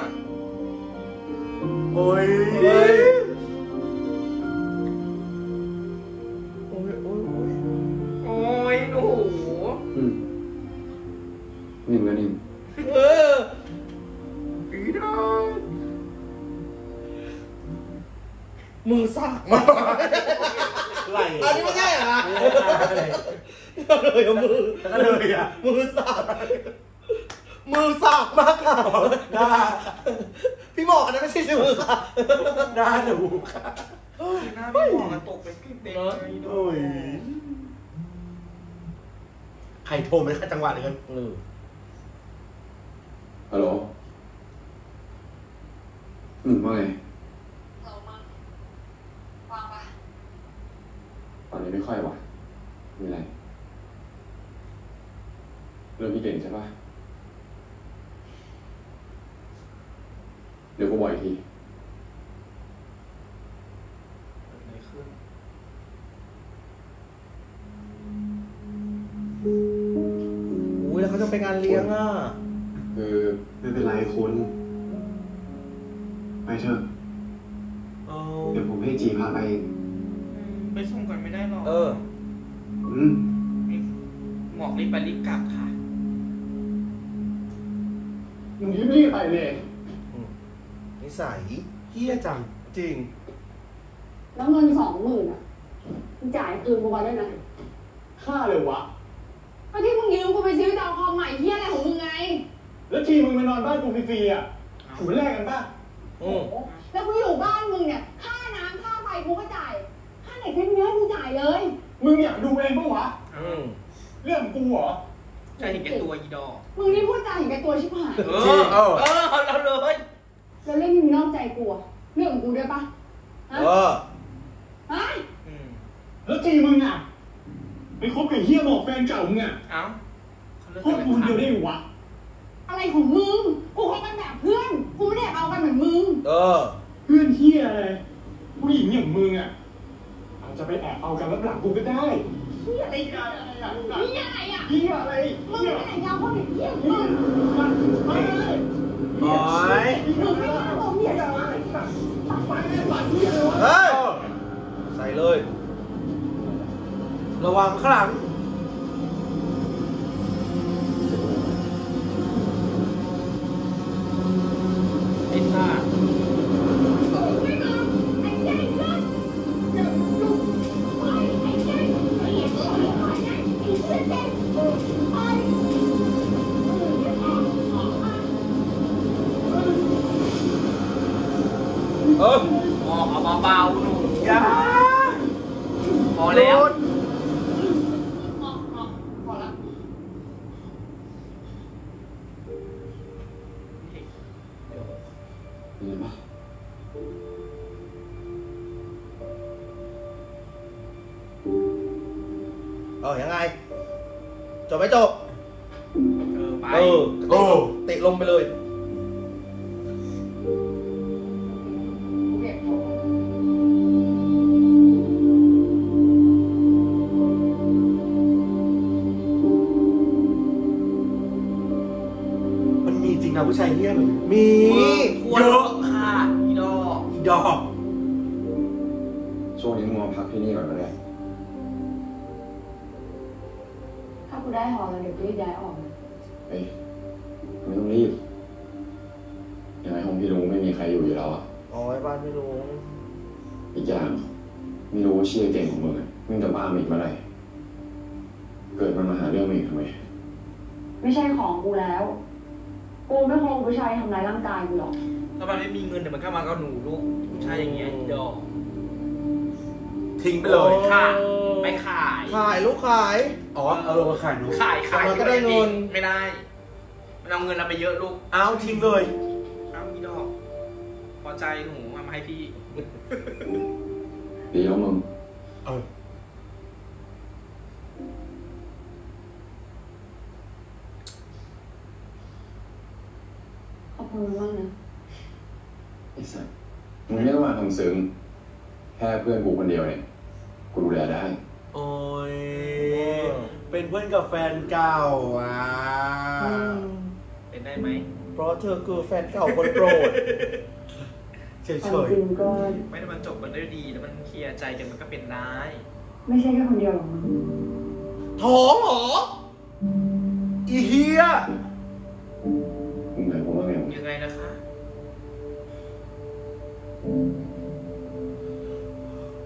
โอ้ยโอ้ยโอ้โหนิ่มก็นิ่มอีดองมากไหลอันนี้ไม่ใช่เหรอเลยมือแล้วก็เลยอ่ะมือสากมากค่ะหน้าพี่หมอกอันนั้นไม่ใช่ชื่อมือค่ะหน้าหนูค่ะหน้าพี่หมอกมันตกไปขึ้นเต็มเลยโอ้ยใครโทรไม่ค่าจังหวะเลยกันฮัลโหลว่าไงเรามาว่างปะตอนนี้ไม่ค่อยว่ะมีอะไรเรื่องพี่เก่งใช่ปะเดี๋ยวกูบอกอีกทีอุ้ยแล้วเขาจะไปงานเลี้ยงอ่ะคือไม่เป็นไรคุณไปเถอะเดี๋ยวผมให้จีพาไปเองไปส่งก่อนไม่ได้หรอกหมอกรีบไปรีบกลับค่ะมึงรีบไปเลยนิสัยเฮี้ยจังจริงแล้วเงิน20,000อ่ะมึงจ่ายคืนกูมาด้วยนะค่าเลยวะก็ที่มึงยืมกูไปซื้อดาวคอมใหม่เฮี้ยอะไรของมึงไงแล้วทีมึงมานอนบ้านกูฟรีๆอ่ะถูกแลกกันป่ะแล้วกูอยู่บ้านมึงเนี่ยค่าน้ำค่าไฟกูก็จ่ายค่าเน็ตเนื้อกูจ่ายเลยมึงอยากดูเองปะวะเรื่องกูเหรอใจเห็นแก่ตัวอีดอมึงนี่พูดจาเห็นแก่ตัวชิบหายเอาเลยแล้วเรื่องมึงนอกใจกูเรื่องของกูด้วยปะฮะแล้วทีมึงอ่ะไปคบกับเฮียหมอกแฟนเก่ามึงอ่ะคบกูเดียวได้หรอวะอะไรของมึงกูคบกันแบบเพื่อนกูไม่ได้เอากันเหมือนมึงเพื่อนเฮียอะไรผู้หญิงอย่างมึงอ่ะอาจจะไปแอบเอากันรับหลังกูก็ได้เฮียอะไรอ่ะเฮียอะไรอ่ะเฮียอะไรมึงไม่ไหนยาวคนเฮียมึงโอ้ยมึงไม่ได้บอกเฮียอะไรเฮ้ยใส่เลยระวังข้างหลังไอ้ซ่าเอาเบาๆหนูอย่าพอแล้วยังไงจบไม่จบไปติลงไปเลยมันมีจริงนะผู้ชายเฮี้ยเลยมีเยอะค่ะอีดอกช่วงนี้มึงมาพักที่นี่ก่อนก็ได้ถ้ากูได้หอแล้วเดี๋ยวกูรีบย้ายออกนะเฮ้ยไม่ต้องรีบยังไงห้องพี่ลุงไม่มีใครอยู่แล้วอ่ะอ๋อไอ้บ้านไม่รู้อีกอย่างไม่รู้ว่าเชี่ยเก่งของมึงอ่ะมึงจะบ้าอีกเมื่อไหร่เกิดมันมาหาเรื่องมึงอีกทำไมไม่ใช่ของกูแล้วกูไม่คงผู้ชายทำร้ายร่างกายกูหรอกถ้ามันไม่มีเงินเดี๋ยวมันก็มากับหนูลูกผู้ชายอย่างเงี้ยดอกทิ้งไปเลยค่ะไปขายลูกขายขายลูกขายมันก็ได้เงินไม่ได้มันเอาเงินเราไปเยอะลูกเอาทิ้งเลยเอาอีดอกพอใจหนูมาให้พี่ดีแล้วมึงขอบคุณมากนะไอ้สัสมึงไม่ต้องมาทำซึ้งแค่เพื่อนกูคนเดียวเนี่ยกูดูแลได้โอ้ยเป็นเพื่อนกับแฟนเก่าเป็นได้ไหมเพราะเธอคือแฟนเก่าคนโปรดเฉยๆไม่ได้มันจบกันด้วยดีแล้วมันเคลียร์ใจกันมันก็เป็นได้ไม่ใช่แค่คนเดียวหรอกท้องเหรออีเฮียมึงหมายความว่าไงยังไงนะคะ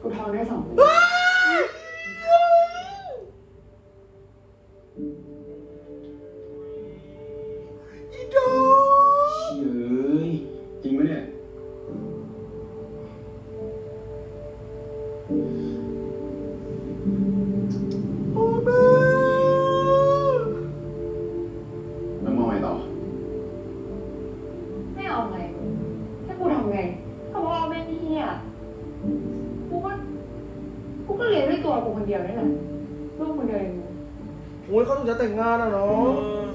ท้องได้2 เดือนอีโดเฮ้ยจริงไหมเนี่ยแล้วมองไงต่อไม่เอาไงให้กูทำไงเขาบอกว่าแม่พี่อ่ะกูก็เลี้ยงด้วยตัวกูคนเดียวนี่แหละลูกคนเดียวเองโอ้ยเขาถึงจะแต่งงานอ่ะเนาะ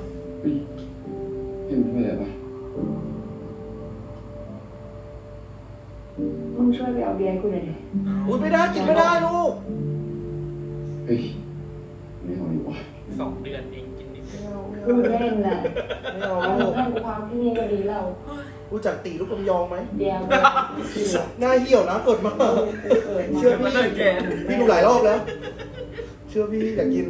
เห็นไม่ได้ปะมึงช่วยไปเอาเบียร์ให้กูหน่อยดิอุ้ยไม่ได้กินไม่ได้ลูกเฮ้ยไม่เอาดีกว่า 2 เดือนเองกินนิดเดียวกูเล่นแหละไม่เอาเอาลูกเพื่อนกูความที่นี่ก็ดีแล้วรู้จักตีลูกลำยองไหมเบียร์หน้าเหี่ยวนะเกิดมาเชื่อพี่พี่ดูหลายรอบแล้ว เชื่อพี่อยากกิน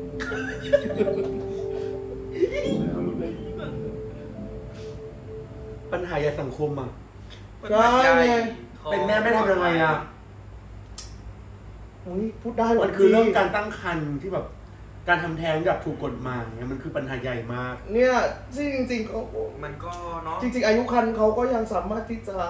ปัญหาใหญ่สังคมอ่ะใช่ไงเป็นแม่ไม่ทำยังไงอ่ะอุ้ยพูดได้หรอมันคือเรื่องการตั้งครรภ์ที่แบบการทำแท้งแบบถูกกฎหมายเนี่ยมันคือปัญหาใหญ่มากเนี่ยจริงๆเขามันก็เนาะจริงๆอายุครรภ์เขาก็ยังสามารถที่จะ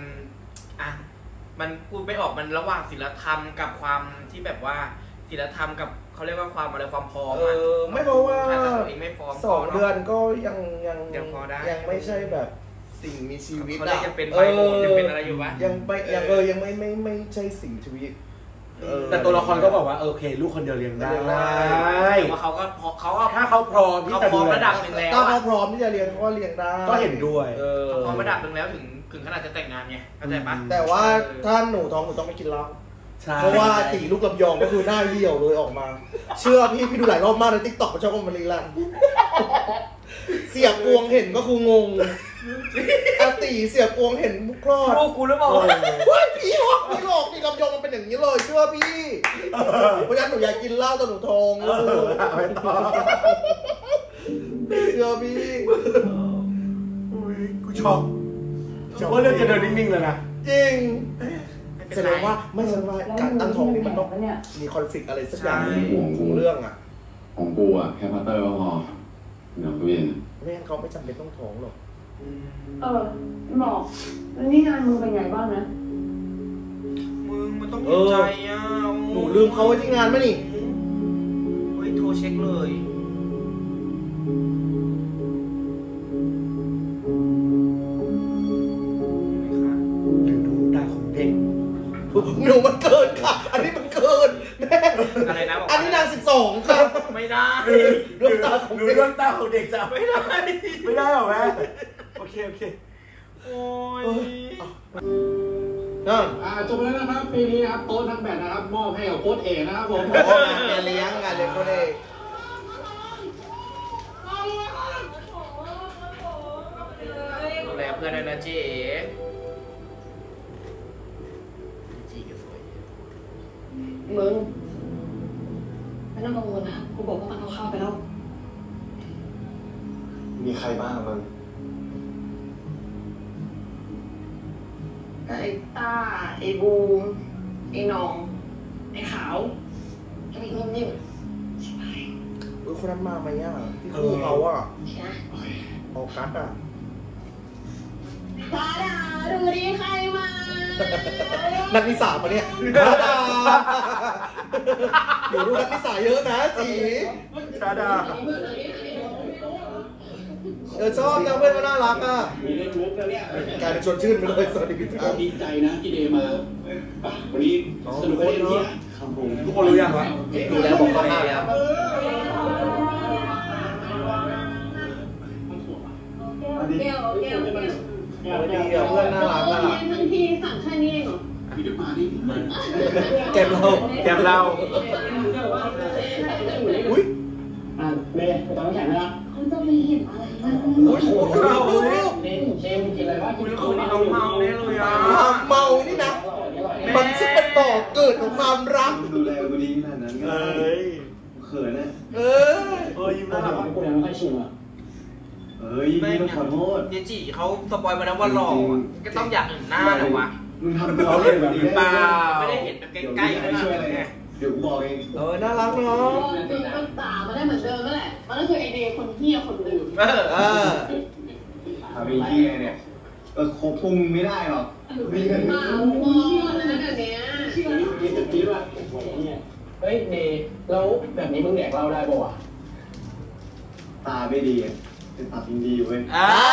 มันพูดไม่ออกมันระหว่างศีลธรรมกับความที่แบบว่าศีลธรรมกับเขาเรียกว่าความอะไรความพร้อมไม่เพราะว่าตัวเองไม่พร้อม 2 เดือนก็ยังพอได้ยังไม่ใช่แบบสิ่งมีชีวิตเขาเรียกยังเป็นไบโอยังเป็นอะไรอยู่วะยังไม่ใช่สิ่งชีวิตแต่ตัวละครก็บอกว่าโอเคลูกคนเดียวเลี้ยงได้แต่ว่าเขาก็ถ้าเขาพร้อมที่จะพร้ดูอมแลระดับหนึ่งแล้วถ้าเขาพร้อมที่จะเรียนก็เรียนได้ก็เห็นด้วยเขาพร้อมระดับหนึ่งแล้วถึงขนาดจะแต่งงานไงเข้าใจปะแต่ว่าถ้าหนูท้องหนูต้องไม่กินเหล้าใช่เพราะว่าตีลูกลำยองก็คือหน้าเหี่ยวเลยออกมา เชื่อพี่ดูหลายรอบมากในติ๊กต็อกมันชอบเอามารีลันเสียกวงเห็นก็คืองงอาตีเสียกวงเห็นบุกคลอดลูกกูหรือเปล่าเฮ้ยพี่หลอกนี่ลำยองมันเป็นอย่างนี้เลยเชื่อพี่เพราะฉะนั้นหนูอยากกินเหล้าตอนหนูท้องลูกเชื่อพี่กูช็อกว่าเรื่องจะเดินนิ่งๆเลยนะจริงแสดงว่าไม่ใช่ว่าการตั้งท้องนี่มันต้องมีคอนฟ lict อะไรสักอย่างของเรื่องอ่ะของกูอ่ะแค่พัตเตอร์ก็พอเดี๋ยวตู้เย็นไม่งั้นเขาไม่จำเป็นต้องท้องหรอกบอกแล้วนี่งานมึงเป็นไงบ้างนะมึงมันต้องเห็นใจอ่ะหนูลืมเขาไว้ที่งานไหมนี่เฮ้ยโทรเช็คเลยดูตาของเด็กหนูมันเกินค่ะ อันนี้มันเกินแม่อะไรนะบอกอันนี้นาง12ค่ะไม่ได้เรื่องตาของดูเด็กเรื่องตาของเด็กจ้ะไม่ได้ไม่ได้หรอแม่โอเคโอ้ยจบแล้วนะครับปีนี้นะครับโต๊ะนักแบดนะครับมอบให้กับโค้ชเอกนะครับผมโอ้งานเลี้ยงเขาเลยดูแลเพื่อนด้วยนะเจ๊มึงไม่ต้องกังวลนะกูบอกว่ามันเอาข้าวไปแล้วมีใครบ้างมึงไอ้ต้าไอ้บูมไอ้น้องไอ้ขาวไอ้นุ่มนิ่มใช่ไหมคนนั้นมาไหมอ่ะที่คู่เขาอ่ะใช่ออกัสอ่ะตาดาดูดิใครมานักนิสาปะเนี่ยหนูดูนักนิสาเยอะนะจีชาดาชอบนะเพื่อนมันน่ารักอ่ะมีได้ทุกแล้วเนี่ยกลายเป็นชวนชื่นไปเลยสวัสดีพี่ตาดีใจนะที่เดมาวันนี้สนุกเลยที่ครับผมทุกคนรู้ยังวะดูแล้วบอกเขาห้าแล้วเกลดีอ่ะเพื่อนน่ารักอ่ะทั้งทีสั่งแค่นี้เองเหรอพี่เดี๋ยวมาดิแกมเรา อุ้ยเมย์ไปตอนน้ำแข็งนะเขาจะไม่เห็นอะไรนะอุ้ยเราเมย์กินอะไรวะคุณคนนี้น้องเมาแน่เลยอ่ะความเมานี่นะ มันซึ่งเป็นบ่อเกิดของความรักดูแลกูดีขนาดนั้นเอ้ยเขินนะยิ้มน่ารักกูยังไม่ค่อยชิมอ่ะเฮ้ยไม่ต้องขอโทษเยจิเขาสปอยมาแล้วว่าหล่อก็ต้องอยากเห็นหน้าเลยวะมึงทำตัวเล่นแบบนี้ได้ไหมไม่ได้เห็นแบบใกล้ๆขนาดนั้นไงเดี๋ยวกูบอกเองน่ารักเนาะตีมันตามันได้เหมือนเดิมนั่นแหละมันก็คือไอเดย์คนที่คนดื่มทำไอ้เหี้ยเนี่ยคบพวกมึงไม่ได้หรอกมีกันมาโง่นะเดี๋ยวนี้มีจุดนี้ว่าเฮ้ยเดย์แล้วแบบนี้มึงแดกเหล้าได้ป่าวะตาไม่ดีแต่ตัดยังดีอยู่เว้ย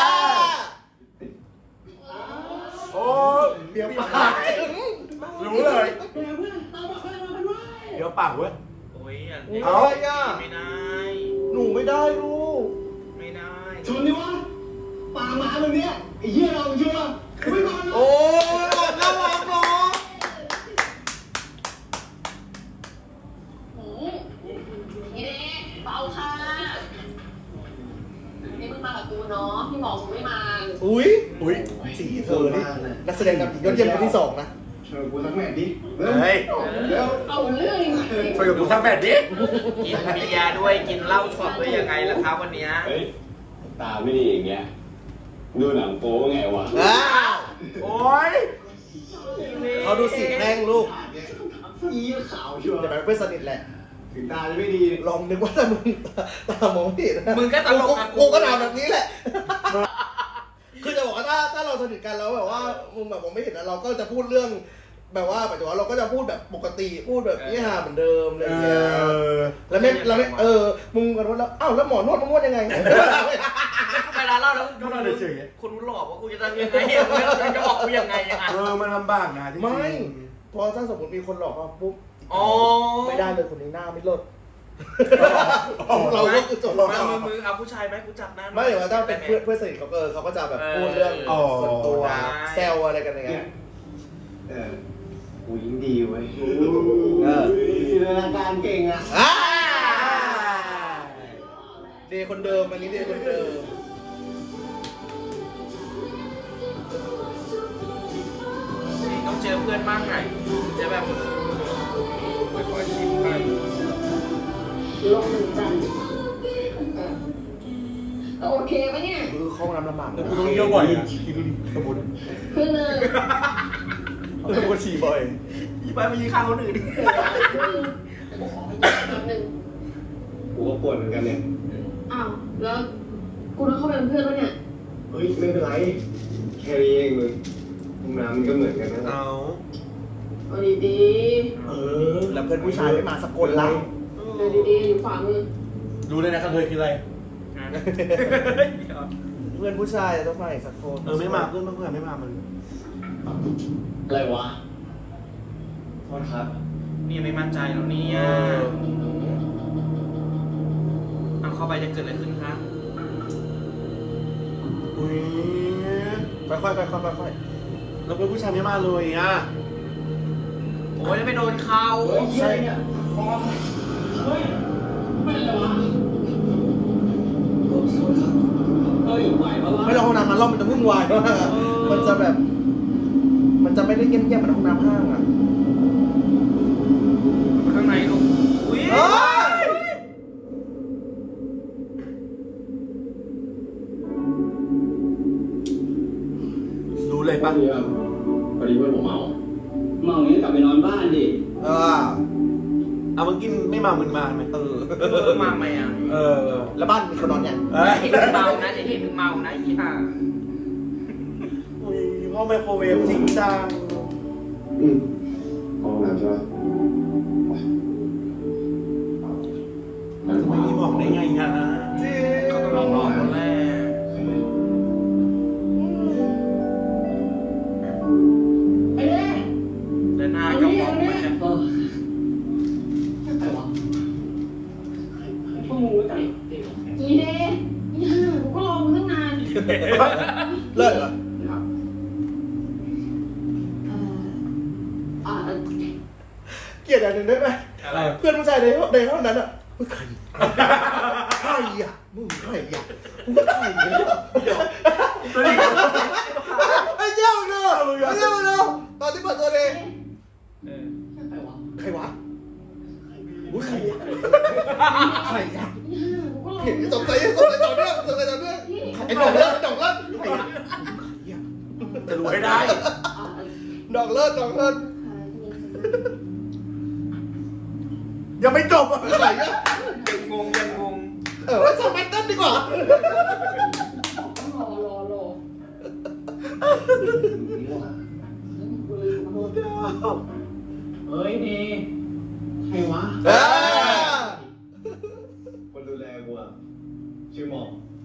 โอ้เดี๋ยวปากรู้เลย เดี๋ยวปากเว้ยโอ้ยเอาอ่ะไม่ได้หนูไม่ได้ลูกไม่ได้ชนดิวะปากหมาแบบเนี้ยไอ้เหี้ยเราชัวร์ไม่ก่อนโอ้ยน่ารักเนาะนี่เด้เบาค่ะนี่มึงมากับกูเนาะพี่บอกมึงไม่มาอุ้ยสีเธอนี่นักแสดงนำหญิงยอดเยี่ยมคนที่2นะช่วยกูสักแมตช์ดิเฮ้ยเอาเรื่องยังไงช่วยกับกูทำแบบนี้กินเบียร์ด้วยกินเหล้าช็อตด้วยยังไงล่ะครับวันนี้เฮ้ยตาไม่ดีอย่างเงี้ยดูหนังโป๊ไงวะโอ้ยเขาดูสีแห้งลูกอีขาวชัวร์แต่เป็นเพื่อนสนิทแหละถึงตาจะไม่ดีลองนึกว่าถ้ามึงตามองไม่เห็นนะมึงก็ตลกอ่ะกูก็ทำแบบนี้แหละ คือจะบอกว่าถ้าเราสนิทกันแล้วแบบว่ามึงแบบมองไม่เห็นนะเราก็จะพูดเรื่องแบบว่าปัจจุบันเราก็จะพูดแบบปกติพูดแบบนี้ฮะเหมือนเดิมอะไรอย่างเงี้ยแล้วไม่มึงกันว่าแล้วอ้าวแล้วหมอนวดมึงนวดยังไงไปร้านเหล้าแล้วคุณรู้หลอกว่ากูจะทำยังไงมึงจะบอกกูยังไงยังไงมันลำบากนะที่ไม่พอถ้าสมมติมีคนหลอกมาปุ๊บไม่ได้เลยคนนี้หน้าไม่ลดเราก็คือจบเรามือเอาผู้ชายไหมกูจับหน้าไม่เดี๋ยวถ้าเป็นเพื่อนสนิทเขาก็จะแบบพูดเรื่องส่วนตัวแซวอะไรกันอย่างเงี้ยกูยิ่งดีเว้ยจินตนาการเก่งอ่ะเดย์คนเดิมอันนี้เดย์คนเดิมต้องเจอเพื่อนบ้างไงจะแบบไม่ค่อยชิมไปลงหนึ่งจันโอเคไหมเนี่ยเข้าน้ำลำบากกูต้องเที่ยวบ่อยอ่ะคิดดูดิสมมติคือหนึ่งกูฉี่บ่อยยี่ไปยิงข้าวคนอื่นดิหนึ่งกูก็ปวดเหมือนกันเนี่ยอ้าวแล้วกูต้องเข้าไปเป็นเพื่อนแล้วเนี่ยเฮ้ยไม่เป็นไรแค่นี้เองมึงห้องน้ำมันก็เหมือนกันนะเอาดีแล้วเพื่อนผู้ชายไม่มาสักคนละๆดีๆอยู่ฝ่ามือดูเลยนะกระเทยคืออะไรเพื่อนผู้ชายต้องมาอีกสักคนไม่มาเพื่อนไม่มามันอะไรวะโทษครับนี่ไม่มั่นใจแล้วเนี่ยเอาเข้าไปจะเกิดอะไรขึ้นครับอุ้ยค่อยๆแล้วเพื่อนผู้ชายไม่มาเลยอ่ะโอ้ยไปโดนเขาใช่เนี่ยเฮ้ยเป็นอะไรวะเฮ้ยไหวปะวะไม่เราห้องน้ำมันจะวุ่นวายมากมันจะแบบมันจะไม่ได้เงียบๆเหมือนห้องน้ำห้างอ่ะข้างในลูกอุ้ยรู้เลยปะพอดีเพื่อนผมเมาเมาอย่างนี้กลับไปนอนบ้านดิเอามึงกินไม่มามึนมาไหมมาไหมอ่ะแล้วบ้านมีคนนอนยังเห็นเมานะเห็นเมานะอีห่าอุ้ยพ่อไมโครเวฟจริงจังห้องน้ำใช่ไหมจะไม่มีบอกได้ไงนะเขาต้องลองคนแรกไอ้เด้และหน้าก็มองไปเนี่ยใครวะพวกมึงรู้จักอีเดย์อีห่ากูก็รอมึงตั้งนานเลิกเหรอเกลียดอย่างหนึ่งได้ไหมเพื่อนผู้ชายในห้องนั้นอ่ะใครอ่ะมึงใครอ่ะมึงใครอ่ะไอ้เจ้าเนอะตอนที่เปิดตัวเองใครวะอุ้ยใครอ่ะเห็นสงสัยต่อเนื่องไอ้ดอกเลิศใครอ่ะจะรู้ให้ได้ดอกเลิศยังไม่จบอ่ะอะไรอ่ะยังงงว่าทำแบตเติ้ลดีกว่ารอเฮ้ยดีใครวะคนดูแลกูอ่ะชื่อหมอ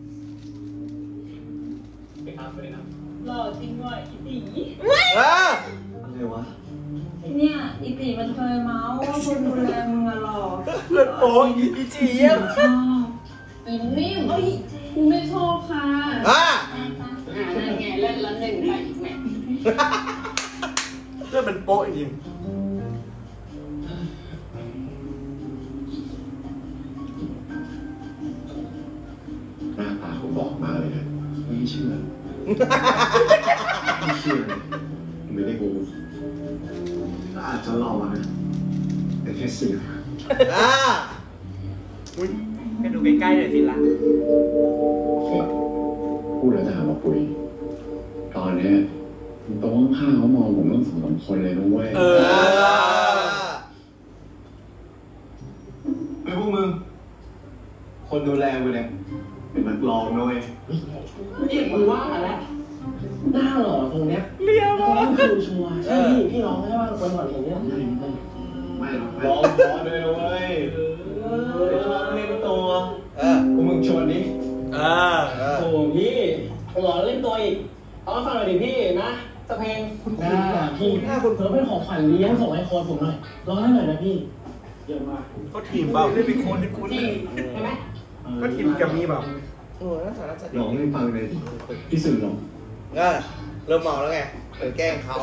ไปครับไปครับหล่อจริงว่ะอีตีอะไรวะเนี่ยอีตีมันเคยเมาส์ว่าคนดูแลมึงอะหล่อเพื่อนโป๊ะอีจีอ่ะชอบอินนิ่มกูไม่ชอบค่ะนั่นไงเล่นละหนึ่งไปอีกแมทเพื่อนมันโป๊ะจริงหน้าตาผมบอกมากเลยนะไม่เชื่อไม่เชื่อเลยไม่ได้กูอาจจะหล่อนะแต่แค่เสียงให้ดูใกล้ๆหน่อยสิล่ะพูดแล้วจะหาว่าคุยตอนนี้โต๊ะข้างๆเขามองผมต้อง2-3 คนเลยนะเว้ยไอ้พวกมึงคนดูแลกูเนี่ยเป็นนักร้องนะเว้ยนี่มึงว่าแล้วหน้าหล่อตรงเนี้ยเรียบร้อยคือชัวร์ใช่พี่น้องใช่ป่ะคนหล่ออย่างเนี้ยไม่หรอกร้องเพราะด้วยนะเว้ยเดี๋ยวร้องเล่นตัวพวกมึงชวนดิโอ้พี่หล่อเล่นตัวอีกเอามาฟังหน่อยดิพี่นะสักเพลงคุณพี่ถ้าคุณเพิ่มเป็นของขวัญเลี้ยงส่งให้โค้ดผมหน่อยร้องให้หน่อยนะพี่เยอะมากก็ทีมเปล่าไม่เป็นคนที่คุณใช่ไหมก็ทีมกับมีเปล่าร้องให้ฟังเลยที่สุดหรอเริ่มเมาแล้วไงแกล้งเขา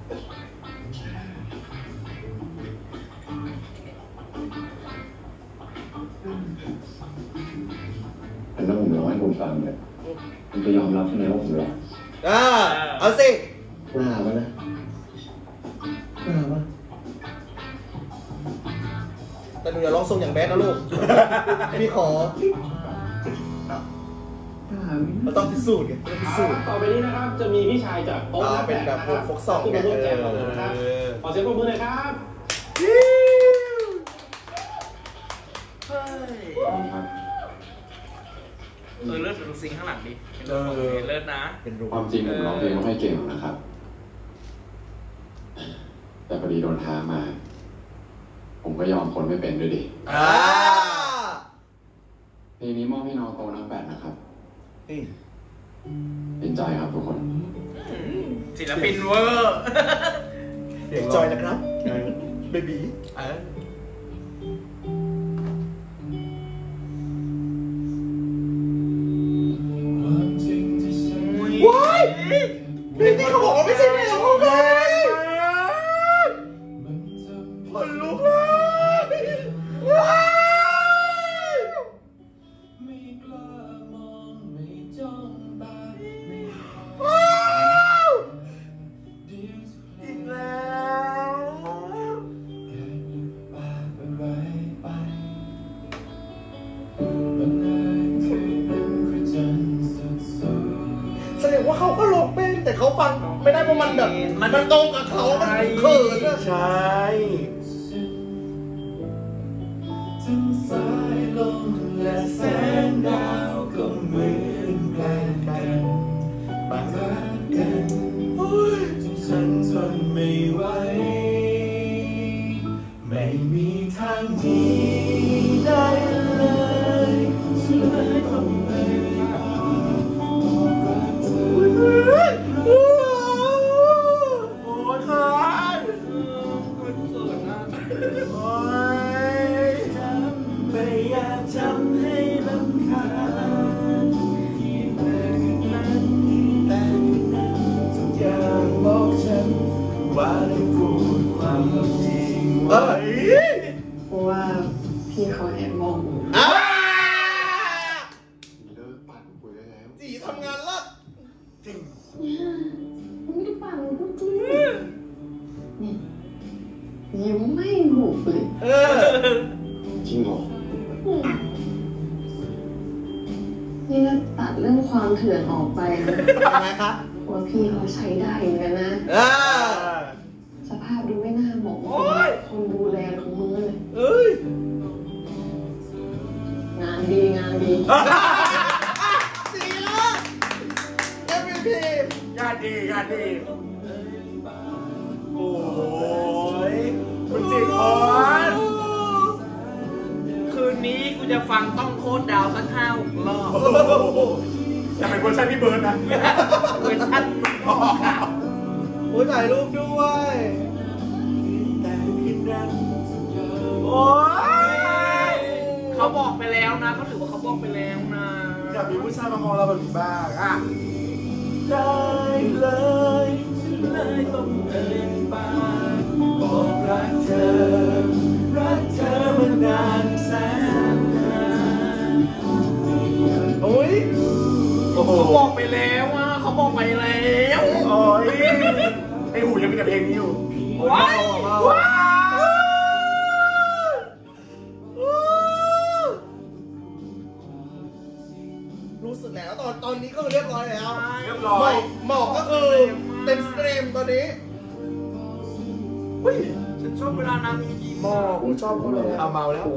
แต่ถ้าผมร้องให้คุณฟังเนี่ยคุณจะยอมรับใช่ไหมว่าผมร้องเอาสิกล้าปะนะกล้าปะแต่หนูอย่าร้องทรงอย่างแบดนะลูกพี่ขอเราต้องพิสูจน์ไงพิสูจน์ต่อไปนี้นะครับจะมีพี่ชายจากโต๊ะเป็นแบบวงโฟกซองเนี่ยขอเสียงปรบมือหน่อยครับเลิศดูซิงข้างหลังดิเลิศนะความจริงผมร้องเพลงไม่ค่อยเก่งนะครับแต่พอดีโดนท้ามาผมก็ยอมคนไม่เป็นด้วยดิเพลงนี้มอบให้น้องโตน้องแบดนะครับเป็นใจครับทุกคนศิลปินเวอร์เป็นจอยนะครับเบบี้ว้ายนี่เขาบอกว่าไม่ใช่เพลงของเขาเลยคนลุกเลยว้ายอีกแล้วแสดงว่าเขาก็ร้องเป็นแต่เขาฟังไม่ได้เพราะมันแบบมันตรงกับเขามันเขินอะใช่สายลมและแสงดาวก็เหมือนแกล้งกันบางรักกันจนฉันทนไม่ไหวไม่มีทางที่ได้เลยฉันเลยต้องไปรักเธอโอ้ยค่ะโอ้ยไม่อยากทำให้รำคาญยิ่งแต่นั้นแต่นั้นทุกอย่างบอกฉันว่าได้พูดความจริงไว้เพราะว่าพี่เขาแอบมองเลิกปั่นคุยได้แล้วจีทำงานเลิศจริงไม่ได้ปั่นพูดจริงนี่ยิ้มไม่หุบเลยจริงเหรอนี่ก็ตัดเรื่องความเถื่อนออกไปเลยทำไมครับว่าพี่เขาใช้ได้เหมือนกันนะสีละ MVP ญาติดีโอ้ยคุณจิตพรคืนนี้กูจะฟังต้องโคตรดาวสัก5-6 รอบแต่เป็นเวอร์ชันพี่เบิร์ดนะเวอร์ชันพ่อค่ะโอ้ยถ่ายรูปด้วยโอ้ยเขาบอกไปแล้วนะเขาถือว่าเขาบอกไปแล้วนะอยากมีผู้ชายมามองเราแบบนี้บ้างอ่ะได้เลยต้องเอ่ยปากบอกรักเธอมานานแสนนานโอ้ยเขาบอกไปแล้วอ่ะเขาบอกไปแล้วโอ้ยไอหูยังมีแต่เพลงนี้อยู่ว้ายว้ายรู้สึกแล้วตอนนี้ก็เรียบร้อยแล้วเรียบร้อยหมอกก็คือเต็มสตรีมตอนนี้ฉันชอบเวลานางยิ้มหมอกกูชอบเขาเลยเอาเมาแล้ว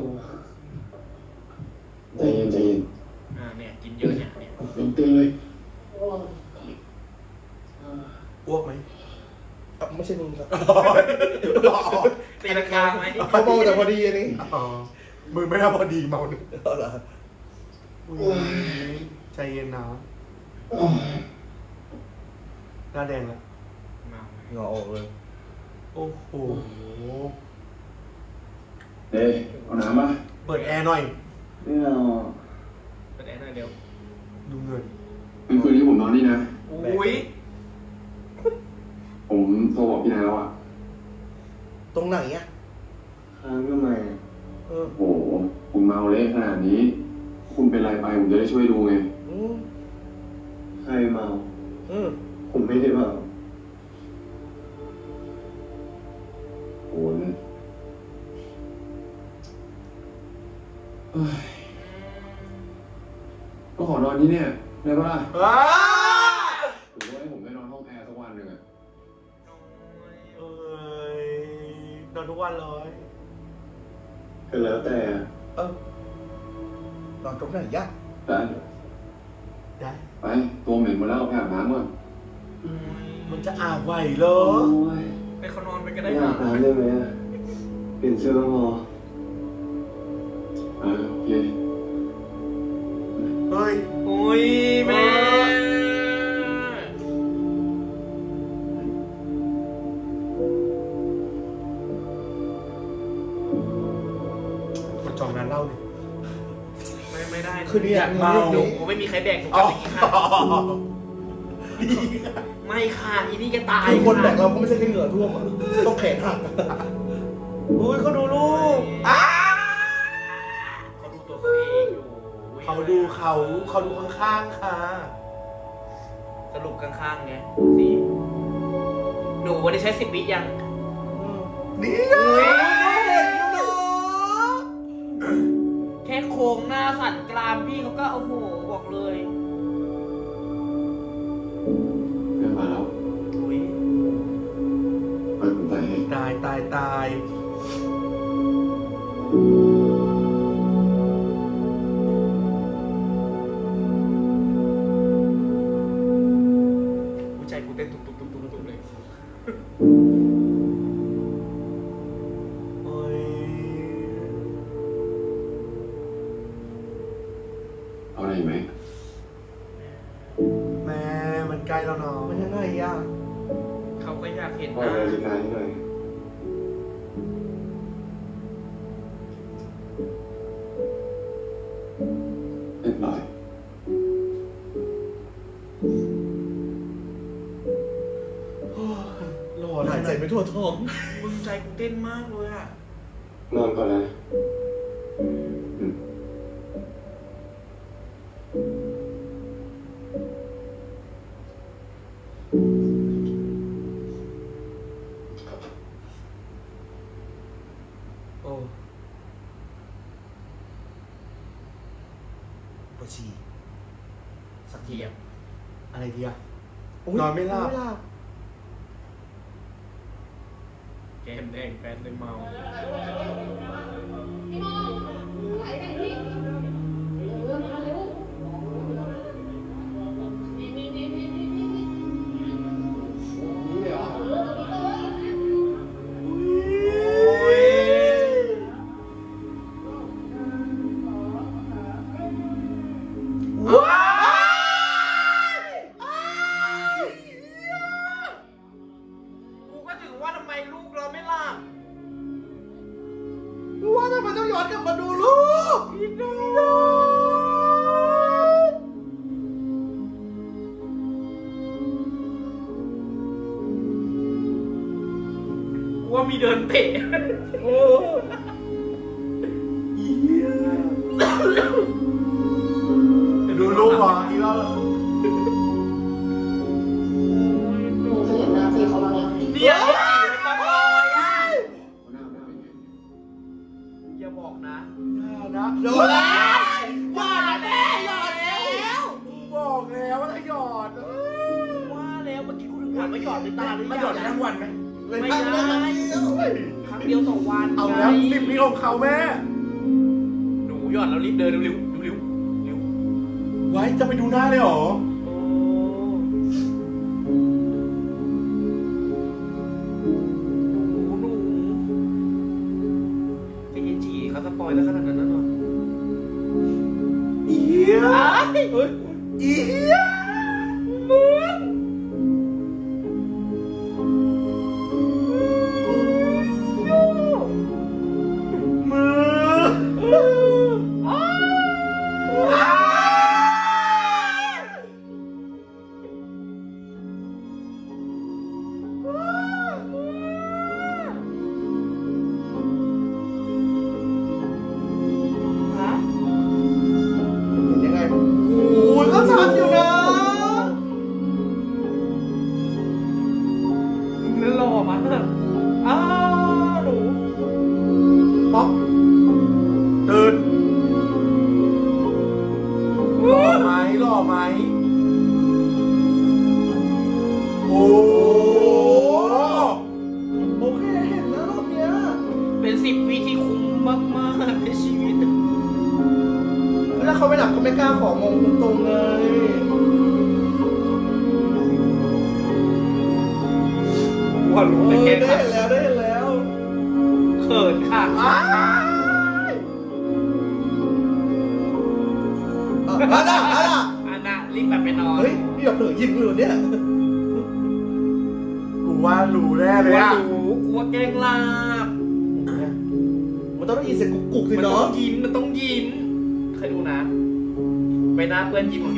ใจเย็นเนี่ยกินเยอะเนี่ยเตือนเลยอ้วกไหมไม่ใช่มึงครับตีลังกาไหมเขาเมาแต่พอดีอันนี้อ๋อมือไม่น่าพอดีเมาหนึ่งเอาเหรอใจเย็นนะหน้าแดงแล้วเหงาออกเลยโอ้โหเด้เอาน้ำมาเปิดแอร์หน่อยไม่เอาเปิดแอร์หน่อยเร็วดูเงินเป็นคืนนี้ผมนอนนี่นะอุ้ยผมโทรบอกพี่นายแล้วอ่ะตรงไหนอ่ะค้างทำไมเออโอ้โหคุณเมาเละขนาดนี้ คุณเป็นไรไปผมจะได้ช่วยดูไงใครเมาผมไม่ได้เมาคุณก็ขอนอนที่เนี่ยได้ปะล่ะหรือว่าให้ผมได้นอนห้องแอร์สักวันหนึ่งอะเอ้ยนอนทุกวันเลยก็แล้วแต่นอนตรงไหนยะได้ได้ไปตัวเหม็นหมดแล้วไปอาบน้ำก่อนมันจะอาบไหวเหรอไปเขานอนไปก็ไม่ได้อาบน้ำได้ไหมอะเปลี่ยนเสื้อก็พอโอเคเฮ้ยอุ้ยแม่คนจองนั้นเล่าดิไม่ได้คือเนี่ยอยากเมาหนูไม่มีใครแบกหนูกลับไปอีกค่ะไม่ค่ะอีนี่แกตายคือคนแบกเราก็ไม่ใช่แค่เหงื่อท่วมอ่ะต้องแขนหักอุ้ยเขาดูลูกเขาดูตัวเขาเองอยู่เขาดูข้างๆค่ะสรุปข้างๆไงสิหนูวันนี้ใช้10 วิยังนี่แค่โครงหน้าสันกรามพี่เขาก็โอ้โหบอกเลยเพื่อนมาแล้วอุ้ยไปผมไปให้ตายหัวใจกูเต้นตุกเลยโอ้ยเอาอะไรอีกไหมแม่มันใกล้แล้วเนาะมันยังไงอ่ะเขาก็อยากเห็นเอานะอะไรอีกนานหน่อยเรียบร้อยหล่อหายใจไม่ทั่วท้องมึงใจกูเต้นมากเลยอ่ะนอนก่อนนะโอ้ปวดฉี่สักทีอ่ะอะไรดีอะโยนอนไม่หลับแก้มแดงแฟนเลยเมาพี่โมไหลไปพี่เร็วๆถึงว่าทำไมลูกเราไม่หลับว่าทำไมต้องย้อนกลับมาดูลูกพี่น้องว่ามีเดินเตะดูลูกเหรออีกแล้วหนูเคยเห็นหน้าพี่เขาบ้างไหมเนี่ยจีบมันลอยอ่ะอย่าบอกนะโดนแล้วหยอดแม่หยอดแล้วบอกแล้วว่าถ้าหยอดว่าแล้วเมื่อกี้คุณถามว่าหยอดในตาหรือมันหยอดทั้งวันไหมไม่ได้ครั้งเดียวต่อวันเอาแล้ว10 วิของเขาแม่หนูหยอดแล้วรีบเดินเร็วไว้จะไปดูหน้าเลยเหรอหนูเป็นยังจีเขาสปอยแล้วขนาดนั้นนะเนาะอีเป็น10 วิที่คุ้มมากๆในชีวิตถ้าเขาไม่หลับเขาไม่กล้าของมองตรงๆเลยว่ารู้แต่แค่ได้เห็นแล้วเขินค่ะอันน่ะรีบแบบไปนอนเฮ้ยนี่เราเผลอยิ้มเลยเนี่ยกูว่ารู้แน่เลยอ่ะกูว่าแกล้งลาบมันต้องได้ยินเสียงกุกๆสิเนาะมันต้องยิ้มเคยดูนะไปหน้าเพื่อนยิ้ม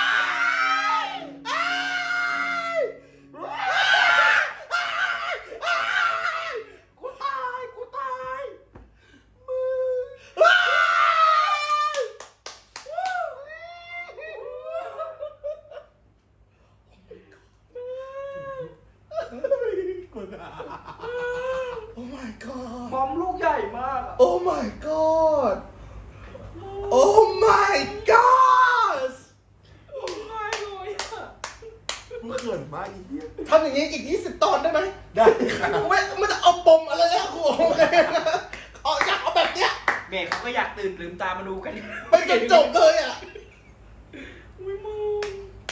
พร้อมลูกใหญ่มากโอ้ my god โอ้ my god ง่ายเลยอ่ะมึงเขินมากอีกเนี่ยทำอย่างนี้อีก20 ตอนได้ไหมได้ค่ะไม่จะเอาปมอะไรแล้วครูอยากเอาแบบเนี้ยเด็กเขาก็อยากตื่นลืมตามาดูกันไม่จนจบเลยอ่ะอุ้ยมึง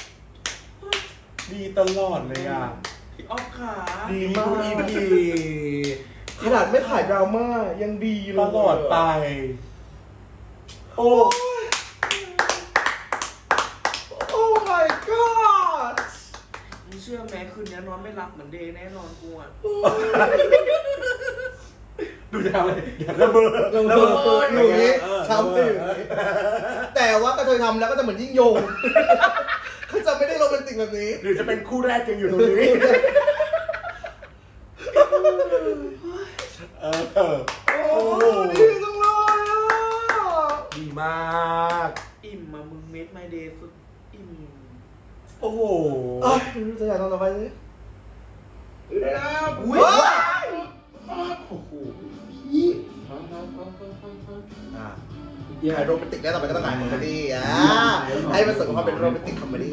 ดีตลอดเลยอ่ะพี่ออฟขาดีมากอีขนาดไม่ขายดราม่ายังดีตลอดไปโอ้ my god มึงเชื่อไหมคืนนี้นอนไม่หลับเหมือนเดย์แน่นอนกูอ่ะดูจะทำอะไรระเบิดอยู่นี้ทำอยู่แต่ว่ากระเทยทำแล้วก็จะเหมือนยิ่งโยงเขาจะไม่ได้โรแมนติกแบบนี้หรือจะเป็นคู่แรกยังอยู่ตรงนี้โอ้ดีจังเลยอ่ะดีมากอิ่มมามึงเมดไมเดย์สุดอิ่มโอ้โหจะอยากทำต่อไปเลยอุ้ยโอ้โหพี่ถ่ายโรแมนติกได้ต่อไปก็ต้องถ่ายคอมเมดี้ให้มันเสริมความเป็นโรแมนติกคอมเมดี้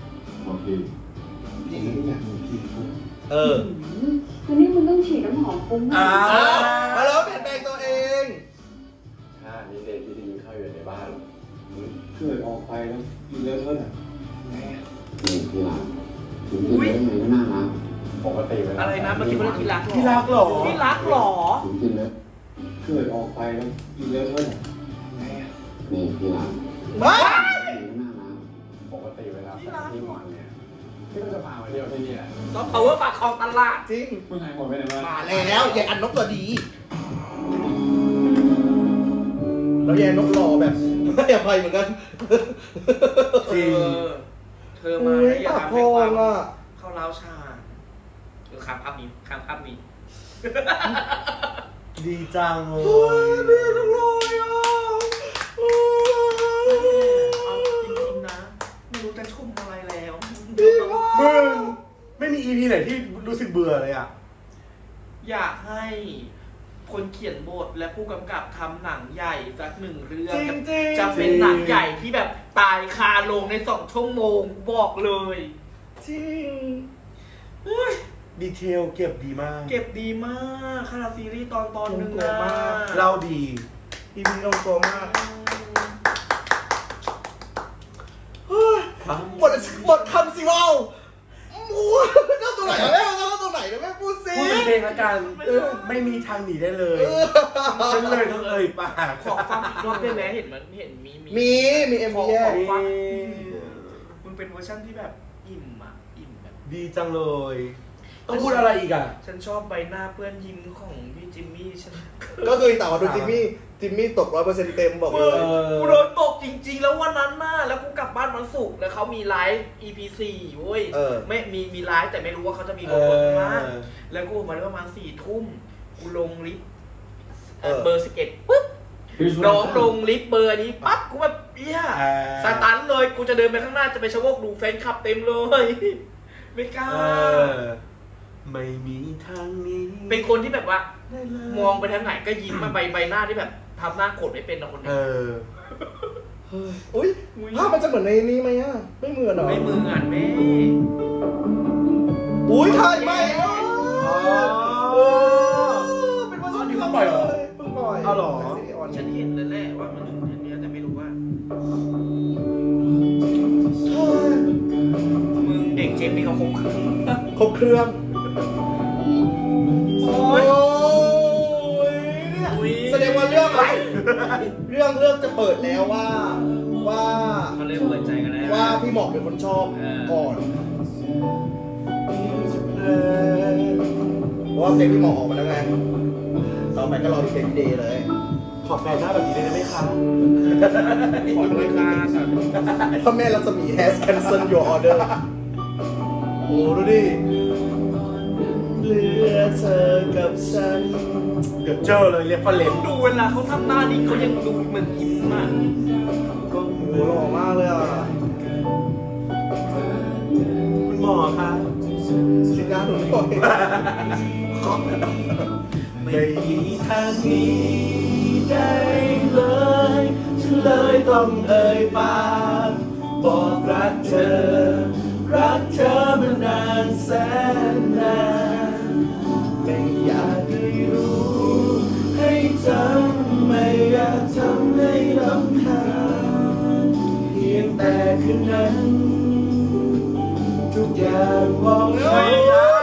วันนี้มึงต้องฉีดน้ำหอมฟุ้งมาแล้วแผ่นแบงตัวเองนี่เด็กที่จะกินข้าวอยู่ในบ้านเกิดออกไปแล้วกินเลอะเทอะน่ะแม่นี่พี่รักกินเลอะเทอะก็น่ารักปกติเลยอะไรนะเมื่อกี้มันที่รักหรอที่รักหรอกินเลอะเกิดออกไปแล้วกินเลอะเทอะน่ะแม่นี่พี่รักก็น่ารักปกติเวลาที่งอนเนี่ยพี่ก็จะพามาเที่ยวที่นี่แหละซอฟต์พาวเวอร์ปากคลองตลาดจริงมึงหายหมดไปไหนมามาแล้วยายอันนกตัวดีแล้วยายนกหล่อแบบไม่อภัยเหมือนกันจริงเธอมาอย่าทำให้ความเข้าเล้าชาข้ามภาพนี้ดีจังเลยดีจังเลยอ่ะเอาจริงๆนะไม่รู้จะชมอะไรแล้วดีมากมึงไม่มี EP ไหนที่รู้สึกเบื่อเลยอ่ะอยากให้คนเขียนบทและผู้กำกับทำหนังใหญ่สัก1 เรื่องจะเป็นหนังใหญ่ที่แบบตายคาลงใน2 ชั่วโมงบอกเลยจริงดีเทลเก็บดีมากขนาดซีรีส์ตอนนึงนะเล่าดี EP ลงตัวมากหมดคำสิว่าวเจ้าตัวไหนแม่พูดสิพูดเป็นเพลงละกันไม่มีทางหนีได้เลยฉันเลยต้องเอ่ยปากขอฟังอีกรอบได้ไหมเห็นมี MV แยกมันเป็นเวอร์ชันที่แบบอิ่มแบบดีจังเลยต้องพูดอะไรอีกอ่ะฉันชอบใบหน้าเปื้อนยิ้มของพี่จิมมี่ฉันก็คือแต่ว่าดูจิมมี่ตก 100% เต็มบอกเลยกูโดนตกจริงๆแล้ววันนั้นน่ะแล้วกูกลับบ้านวันศุกร์แล้วเขามีไลฟ์ EP 4เว้ยไม่มีไลฟ์แต่ไม่รู้ว่าเขาจะมีลงมาแล้วกูมาได้ประมาณ4 ทุ่มกูลงลิฟต์เบอร์11ปุ๊บน้องลงลิฟต์เบอร์นี้ปั๊บกูแบบสตันเลยกูจะเดินไปข้างหน้าจะไปชะโงกดูแฟนคลับเต็มเลยไม่กล้าไม่มีทางนี้เป็นคนที่แบบว่ามองไปทางไหนก็ยิ้มมาใบหน้าที่แบบทำหน้าโกรธไม่เป็นนะคนนี้อุ้ยภาพมันจะเหมือนในนี้ไหมอ่ะไม่เหมือนหรอไม่เหมือนแม่อุ้ยถ่ายไม่เป็นวันที่เขาปล่อยเหรอเพิ่งปล่อยเอาหรอฉันเห็นแล้วแหละว่ามันถึงเนี้ยแต่ไม่รู้ว่ามึงเด็กเจมนี่เขาครบเครื่องโอ้ยแสดงว่าเรื่องจะเปิดแล้วว่าเขาเริ่มเปิดใจกันแล้วว่าพี่หมอกเป็นคนชอบก่อนเพราะว่าเพลงพี่หมอกออกมาแล้วไงต่อไปก็รอเพลงเดย์เลยขอแฟนหน้าแบบนี้ได้ไหมคะขอด้วยค่ะพ่อแม่รัศมี has cancelled your order โอ้ดูดิเหลือเธอกับฉันเดี๋ยวเจอเลยเรียกฟาเลนดูเวลาเขาทำหน้านี้เขายังดูเหมือนยิ้มมากก็หัวหล่อมากเลยอ่ะคุณหมอคะสิงานหนูหน่อยไม่มีทางนี้ได้เลยฉันเลยต้องเอ่ยปากบอกรักเธอมานานแสนนานไม่อยากให้รู้ให้จำไม่อยากทำให้รำคาญเพียงแต่คืนนั้นทุกอย่างบอกฉัน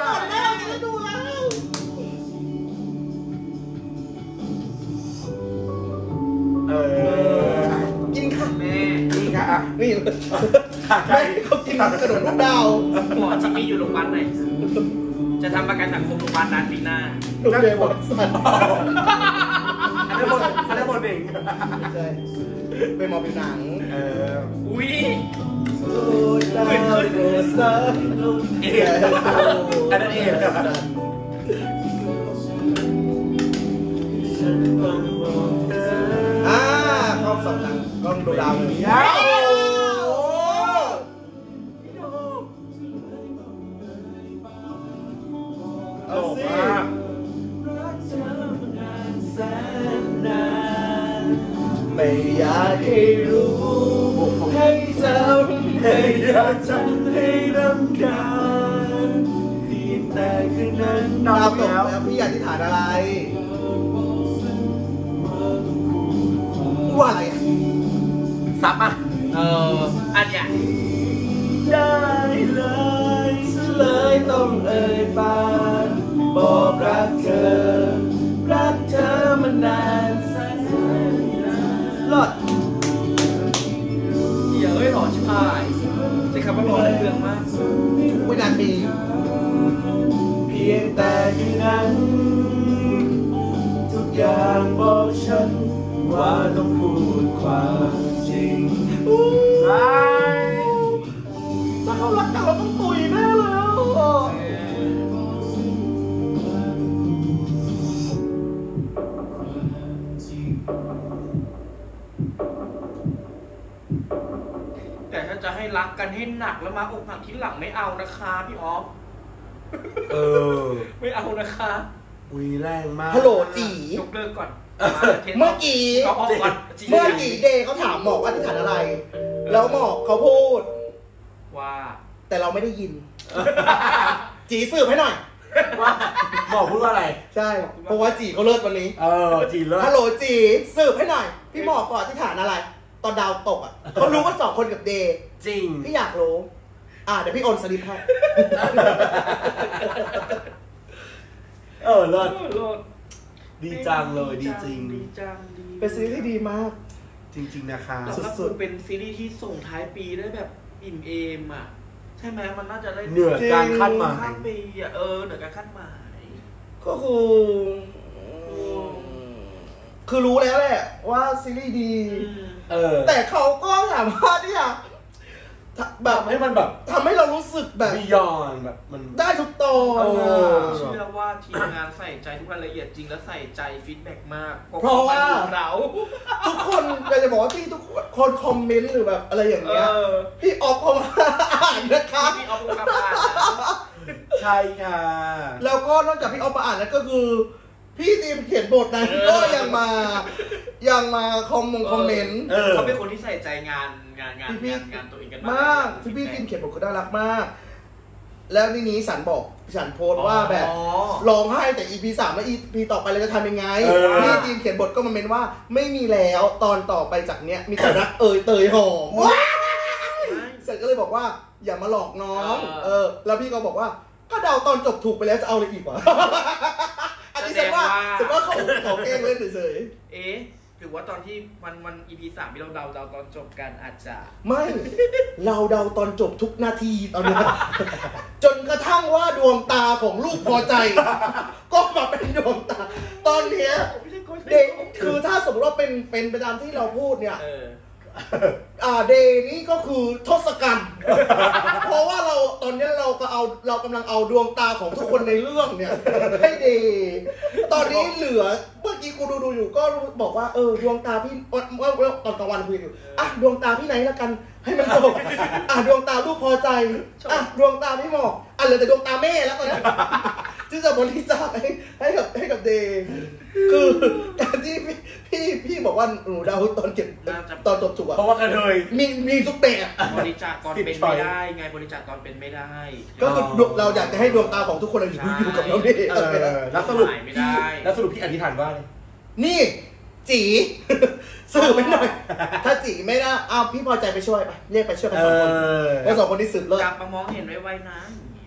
กินค่ะแม่กินค่ะนี่แม่เขากินกระโดดลูกดาวหมอจิมมี่อยู่โรงพยาบาลไหนจะทำประกันสังคมโรงพยาบาลนั้นปีหน้าโรงพยาบาลสัตว์อันนั้นหมดเองใช่ไปมอเป็นหนังอุ้ยขึ้นอันนั้นเองกล้องสองนังกล้องดูดาวเลยโอ้โหไม่อยากให้รู้ให้จำให้อยากจำให้รำคาญเพียงแต่คืนนั้นดาวตกแล้วพี่อยากที่ฐานอะไรว่าอะไรซับอ่ะอันเนี้ยได้เลยฉันเลยต้องเอ่ยปากบอกรักเธอมานานแสนนานหลอดเหี้ยหล่อชิบหายใช้คำว่าหล่อได้เรื่องมากแต่คืนนั้นทุกอย่างบอกฉันว่าต้องพูดความจริงถ้าเขารักกันเราต้องตุยแน่แล้วแต่ถ้าจะให้รักกันให้หนักแล้วมาอกหักที่หลังไม่เอานะคะพี่ออฟไม่เอานะคะอุ้ยแรงมากฮัลโหลจียกเลิกก่อนเมื่อกี้เดย์เขาถามหมอกอธิษฐานอะไรแล้วหมอกเขาพูดว่าแต่เราไม่ได้ยินจีสืบให้หน่อยว่าหมอกพูดว่าอะไรใช่เพราะว่าจีเขาเลิศวันนี้จีเลิศฮัลโหลจีสืบให้หน่อยพี่หมอกก่อนอธิษฐานอะไรตอนดาวตกอ่ะเขารู้ว่า2 คนกับเดย์จริงพี่อยากรู้เดี๋ยวพี่โอนสลิปให้เลิศดีจังเลยดีจริงเป็นซีรีส์ที่ดีมากจริงๆนะคะสุดๆเป็นซีรีส์ที่ส่งท้ายปีได้แบบอิ่มเอมอ่ะใช่ไหมมันน่าจะได้เหนือการคาดหมายปีอ่ะเหนือการคาดหมายก็คือรู้แล้วแหละว่าซีรีส์ดีแต่เขาก็สามารถที่จะแบบให้มันแบบทำให้เรารู้สึกแบบบิยอนแบบมันได้ทุกตอนเชื่อว่าทีมงานใส่ใจทุกรายละเอียดจริงและใส่ใจฟีดแบ็กมากเพราะว่าเราทุกคนจะบอกว่าที่ทุกคนคอมเมนต์หรือแบบอะไรอย่างเงี้ยพี่ออฟเขามาอ่านนะคะพี่ออฟเขามาอ่านใช่ค่ะแล้วก็นอกจากพี่ออฟมาอ่านนั้นก็คือพี่ทีมเขียนบทนั้นก็ยังมาคอมเมนต์เขาเป็นคนที่ใส่ใจงานตัวเองกันมากพี่ทีมเขียนบทก็น่ารักมากแล้วนี้ฉันโพสต์ว่าแบบร้องไห้แต่ EP 3แล้ว EP ต่อไปเราจะทำยังไงพี่ทีมเขียนบทก็มาเมนว่าไม่มีแล้วตอนต่อไปจากเนี้ยมีแต่รักเตยหอมฉันก็เลยบอกว่าอย่ามาหลอกน้องแล้วพี่ก็บอกว่าก็เดาตอนจบถูกไปแล้วจะเอาอะไรอีกวะอันนี้ฉันว่าเขาเองเล่นเฉยหรือว่าตอนที่วัน EP 3ที่เราเดาตอนจบกันอาจจะไม่เราเดาตอนจบทุกนาทีตอนนี้จนกระทั่งว่าดวงตาของลูกพอใจก็มาเป็นดวงตาตอนนี้เด็กคือถ้าสมมติว่าเป็นไปตามที่เราพูดเนี่ยเดย์นี่ก็คือทศกัณฐ์เพราะว่าเราตอนนี้เรากำลังเอาดวงตาของทุกคนในเรื่องเนี่ยให้เดย์ตอนนี้เหลือเมื่อกี้กูดูอยู่ก็บอกว่าดวงตาพี่ตอนกลางวันคุยอยู่ดวงตาพี่ไหนละกันให้มันจบดวงตาลูกพอใจดวงตาพี่หมอกเหลือแต่ดวงตาแม่แล้วตอนนี้ที่จะบริจาคให้กับเดย์คือการที่พี่บอกว่าหนูเดาตอนเก็บตอนจบจุกเพราะว่ากระเทยมีทุกแต่บริจาคตอนเป็นไม่ได้ไงบริจาคตอนเป็นไม่ได้ก็คือเราอยากจะให้ดวงตาของทุกคนอยู่กับเราเดย์แล้วสรุปพี่อธิษฐานว่านี่จีสืบไปหน่อยถ้าจีไม่ได้พี่พอใจไปช่วยไปเรียกไปช่วยกัน2 คนแล้ว2 คนที่สืบเลิกกลับมามองเห็นไว้นะ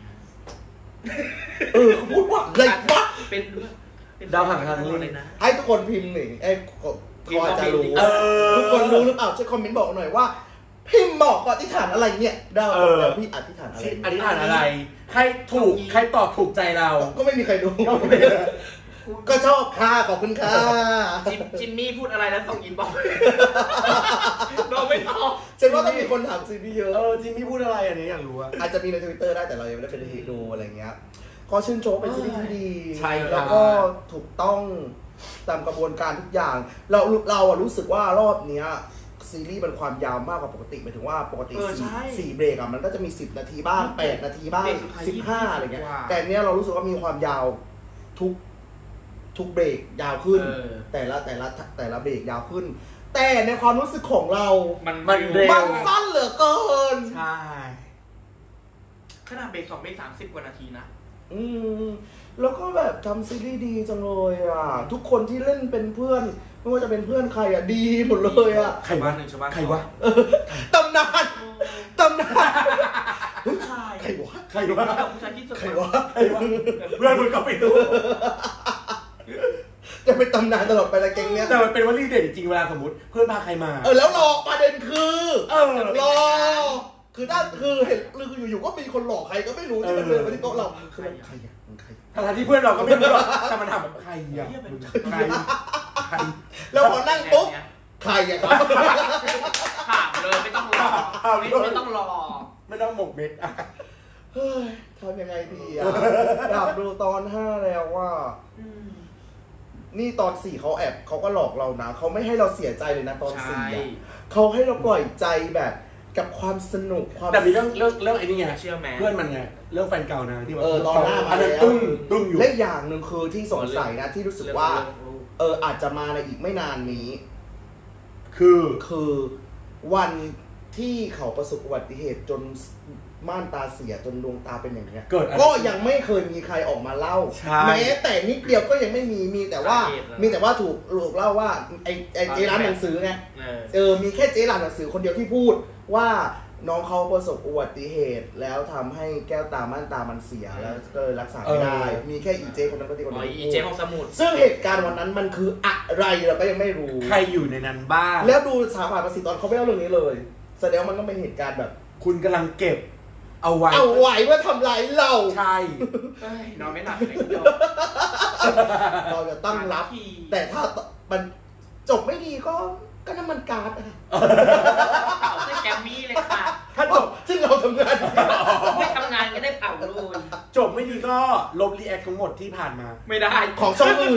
เขาพูดว่าอะไรวะเป็นดาวหางทางเลยนะให้ทุกคนพิมพ์หนึ่งพอจะรู้ทุกคนรู้หรือเปล่าช่วยคอมเมนต์บอกหน่อยว่าพิมพ์บอกก่อนอธิษฐานอะไรเนี่ยดาวแล้วพี่อธิษฐานอะไรใครถูกใครตอบถูกใจเราก็ไม่มีใครรู้ก็ชอบค่ะขอบคุณค่ะจิมมี่พูดอะไรแล้วส่งอินบ็อกซ์เราไม่ตอบฉันว่าต้องมีคนถามจิมมี่เยอะจิมมี่พูดอะไรอันนี้อยากรู้อาจจะมีใน Twitter ได้แต่เรายังไม่ได้ไปดูอะไรเงี้ยก็ชื่นชมเป็นซีรีส์ที่ดีใช่แล้วก็ถูกต้องตามกระบวนการทุกอย่างเรารู้สึกว่ารอบเนี้ยซีรีส์มันความยาวมากกว่าปกติหมายถึงว่าปกติ4 เบรกมันก็จะมี10 นาทีบ้าง8 นาทีบ้าง15อะไรเงี้ยแต่เนี้ยเรารู้สึกว่ามีความยาวทุกเบรกยาวขึ้นแต่ละเบรกยาวขึ้นแต่ในความรู้สึกของเรามันเร็วมันสั้นเหลือเกินใช่ขนาดเบรก2 เบรก30 กว่านาทีนะแล้วก็แบบทำซีรีส์ดีจังเลยทุกคนที่เล่นเป็นเพื่อนไม่ว่าจะเป็นเพื่อนใครดีหมดเลยใครวะใครวะตำนานผู้ชายใครวะผู้ชายที่สุดใครวะเพื่อนมึงก็ไม่รู้จะเป็นตำนานตลอดไปละแก๊งเนี้ยแต่มันเป็นวลีเด็ดจริงเวลาสมมติเพื่อนพาใครมาแล้วรอประเด็นคือรอคือถ้าคือเห็นอยู่ก็มีคนหลอกใครก็ไม่รู้ที่มันเดินมาที่โต๊ะเราใครทั้งที่เพื่อนเราก็ไม่รู้หรอกแต่มันถามแบบใครอ่ะใครแล้วพอนั่งปุ๊บใครอ่ะครับถามเลยไม่ต้องรอไม่ต้องรอไม่ต้องหมกเม็ดอ่ะเฮ้ยทำยังไงดีอ่ะอยากดูตอน 5แล้วว่านี่ตอน 4เขาก็หลอกเรานะเขาไม่ให้เราเสียใจเลยนะตอน 4อ่ะเขาให้เราปล่อยใจแบบกับความสนุกความแต่มีเรื่องไอ้นี่ไงเพื่อนมันไงเรื่องแฟนเก่านะที่ว่าตอนหน้ามาแล้วตึ้งอยู่และอย่างหนึ่งคือที่สงสัยนะที่รู้สึกว่าอาจจะมาในอีกไม่นานนี้คือวันที่เขาประสบอุบัติเหตุจนม่านตาเสียจนดวงตาเป็นอย่างนี้ก็ยังไม่เคยมีใครออกมาเล่าแม้แต่นิดเดียวก็ยังไม่มีแต่ว่าถูกเล่าว่าไอ้เจ๊ร้านหนังสือไงมีแค่เจ๊ร้านหนังสือคนเดียวที่พูดว่าน้องเขาประสบอุบัติเหตุแล้วทำให้แก้วตาม่านตามันเสียแล้วก็เลยรักษาไม่ได้มีแค่อีเจ๊คนนั้นที่คนนี้อีเจ๊ของสมุดซึ่งเหตุการณ์วันนั้นมันคืออะไรเราก็ยังไม่รู้ใครอยู่ในนั้นบ้างแล้วดูสถาปัตย์ประสิทธิ์ตอนเขาไม่เล่าเรื่องนี้เลยแสดงว่ามันต้องเป็นเหตุการณ์แบบคุณกำลังเก็บเอาไว้ว่าทำร้ายเราใช่นอนไม่หลับเลยเราจะตั้งรับแต่ถ้ามันจบไม่ดีก็น้ำมันก๊าซเผาด้วยแกมมี่เลยค่ะถ้าจบซึ่งเราทำงานไม่ทำงานก็ได้เผาเลยจบไม่ดีก็ลบรีแอคทั้งหมดที่ผ่านมาไม่ได้ของช่องอื่น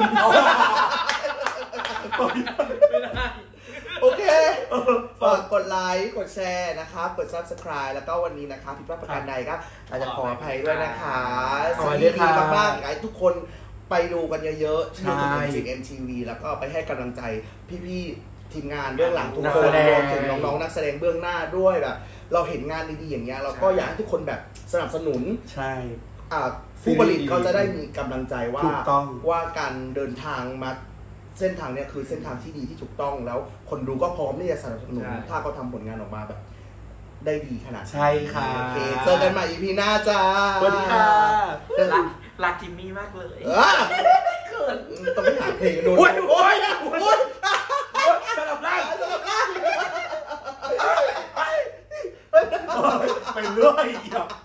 ไม่ได้โอเคฝากกดไลค์กดแชร์นะครับกด Subscribe แล้วก็วันนี้นะคะผิดพลาดประการใดก็อาจจะขออภัยด้วยนะคะสวัสดีมากๆให้ทุกคนไปดูกันเยอะๆที่จริง MTV แล้วก็ไปให้กำลังใจพี่ๆทีมงานเบื้องหลังทุกคนรวมถึงน้องๆนักแสดงเบื้องหน้าด้วยแบบเราเห็นงานดีๆอย่างเงี้ยเราก็อยากให้ทุกคนแบบสนับสนุนใช่ผู้ผลิตเขาจะได้มีกำลังใจว่าการเดินทางมาเส้นทางเนี้ยคือเส้นทางที่ดีที่ถูกต้องแล้วคนดูก็พร้อมที่จะสนับสนุนถ้าเขาทำผลงานออกมาแบบได้ดีขนาดใช่ค่ะโอเคเจอกันใหม่ EP หน้าจ้าสวัสดีค่ะรักจิมมี่มากเลยเกิดต้องไปหาเพลงดูโอ้ยสลับร่างไปเรื่อย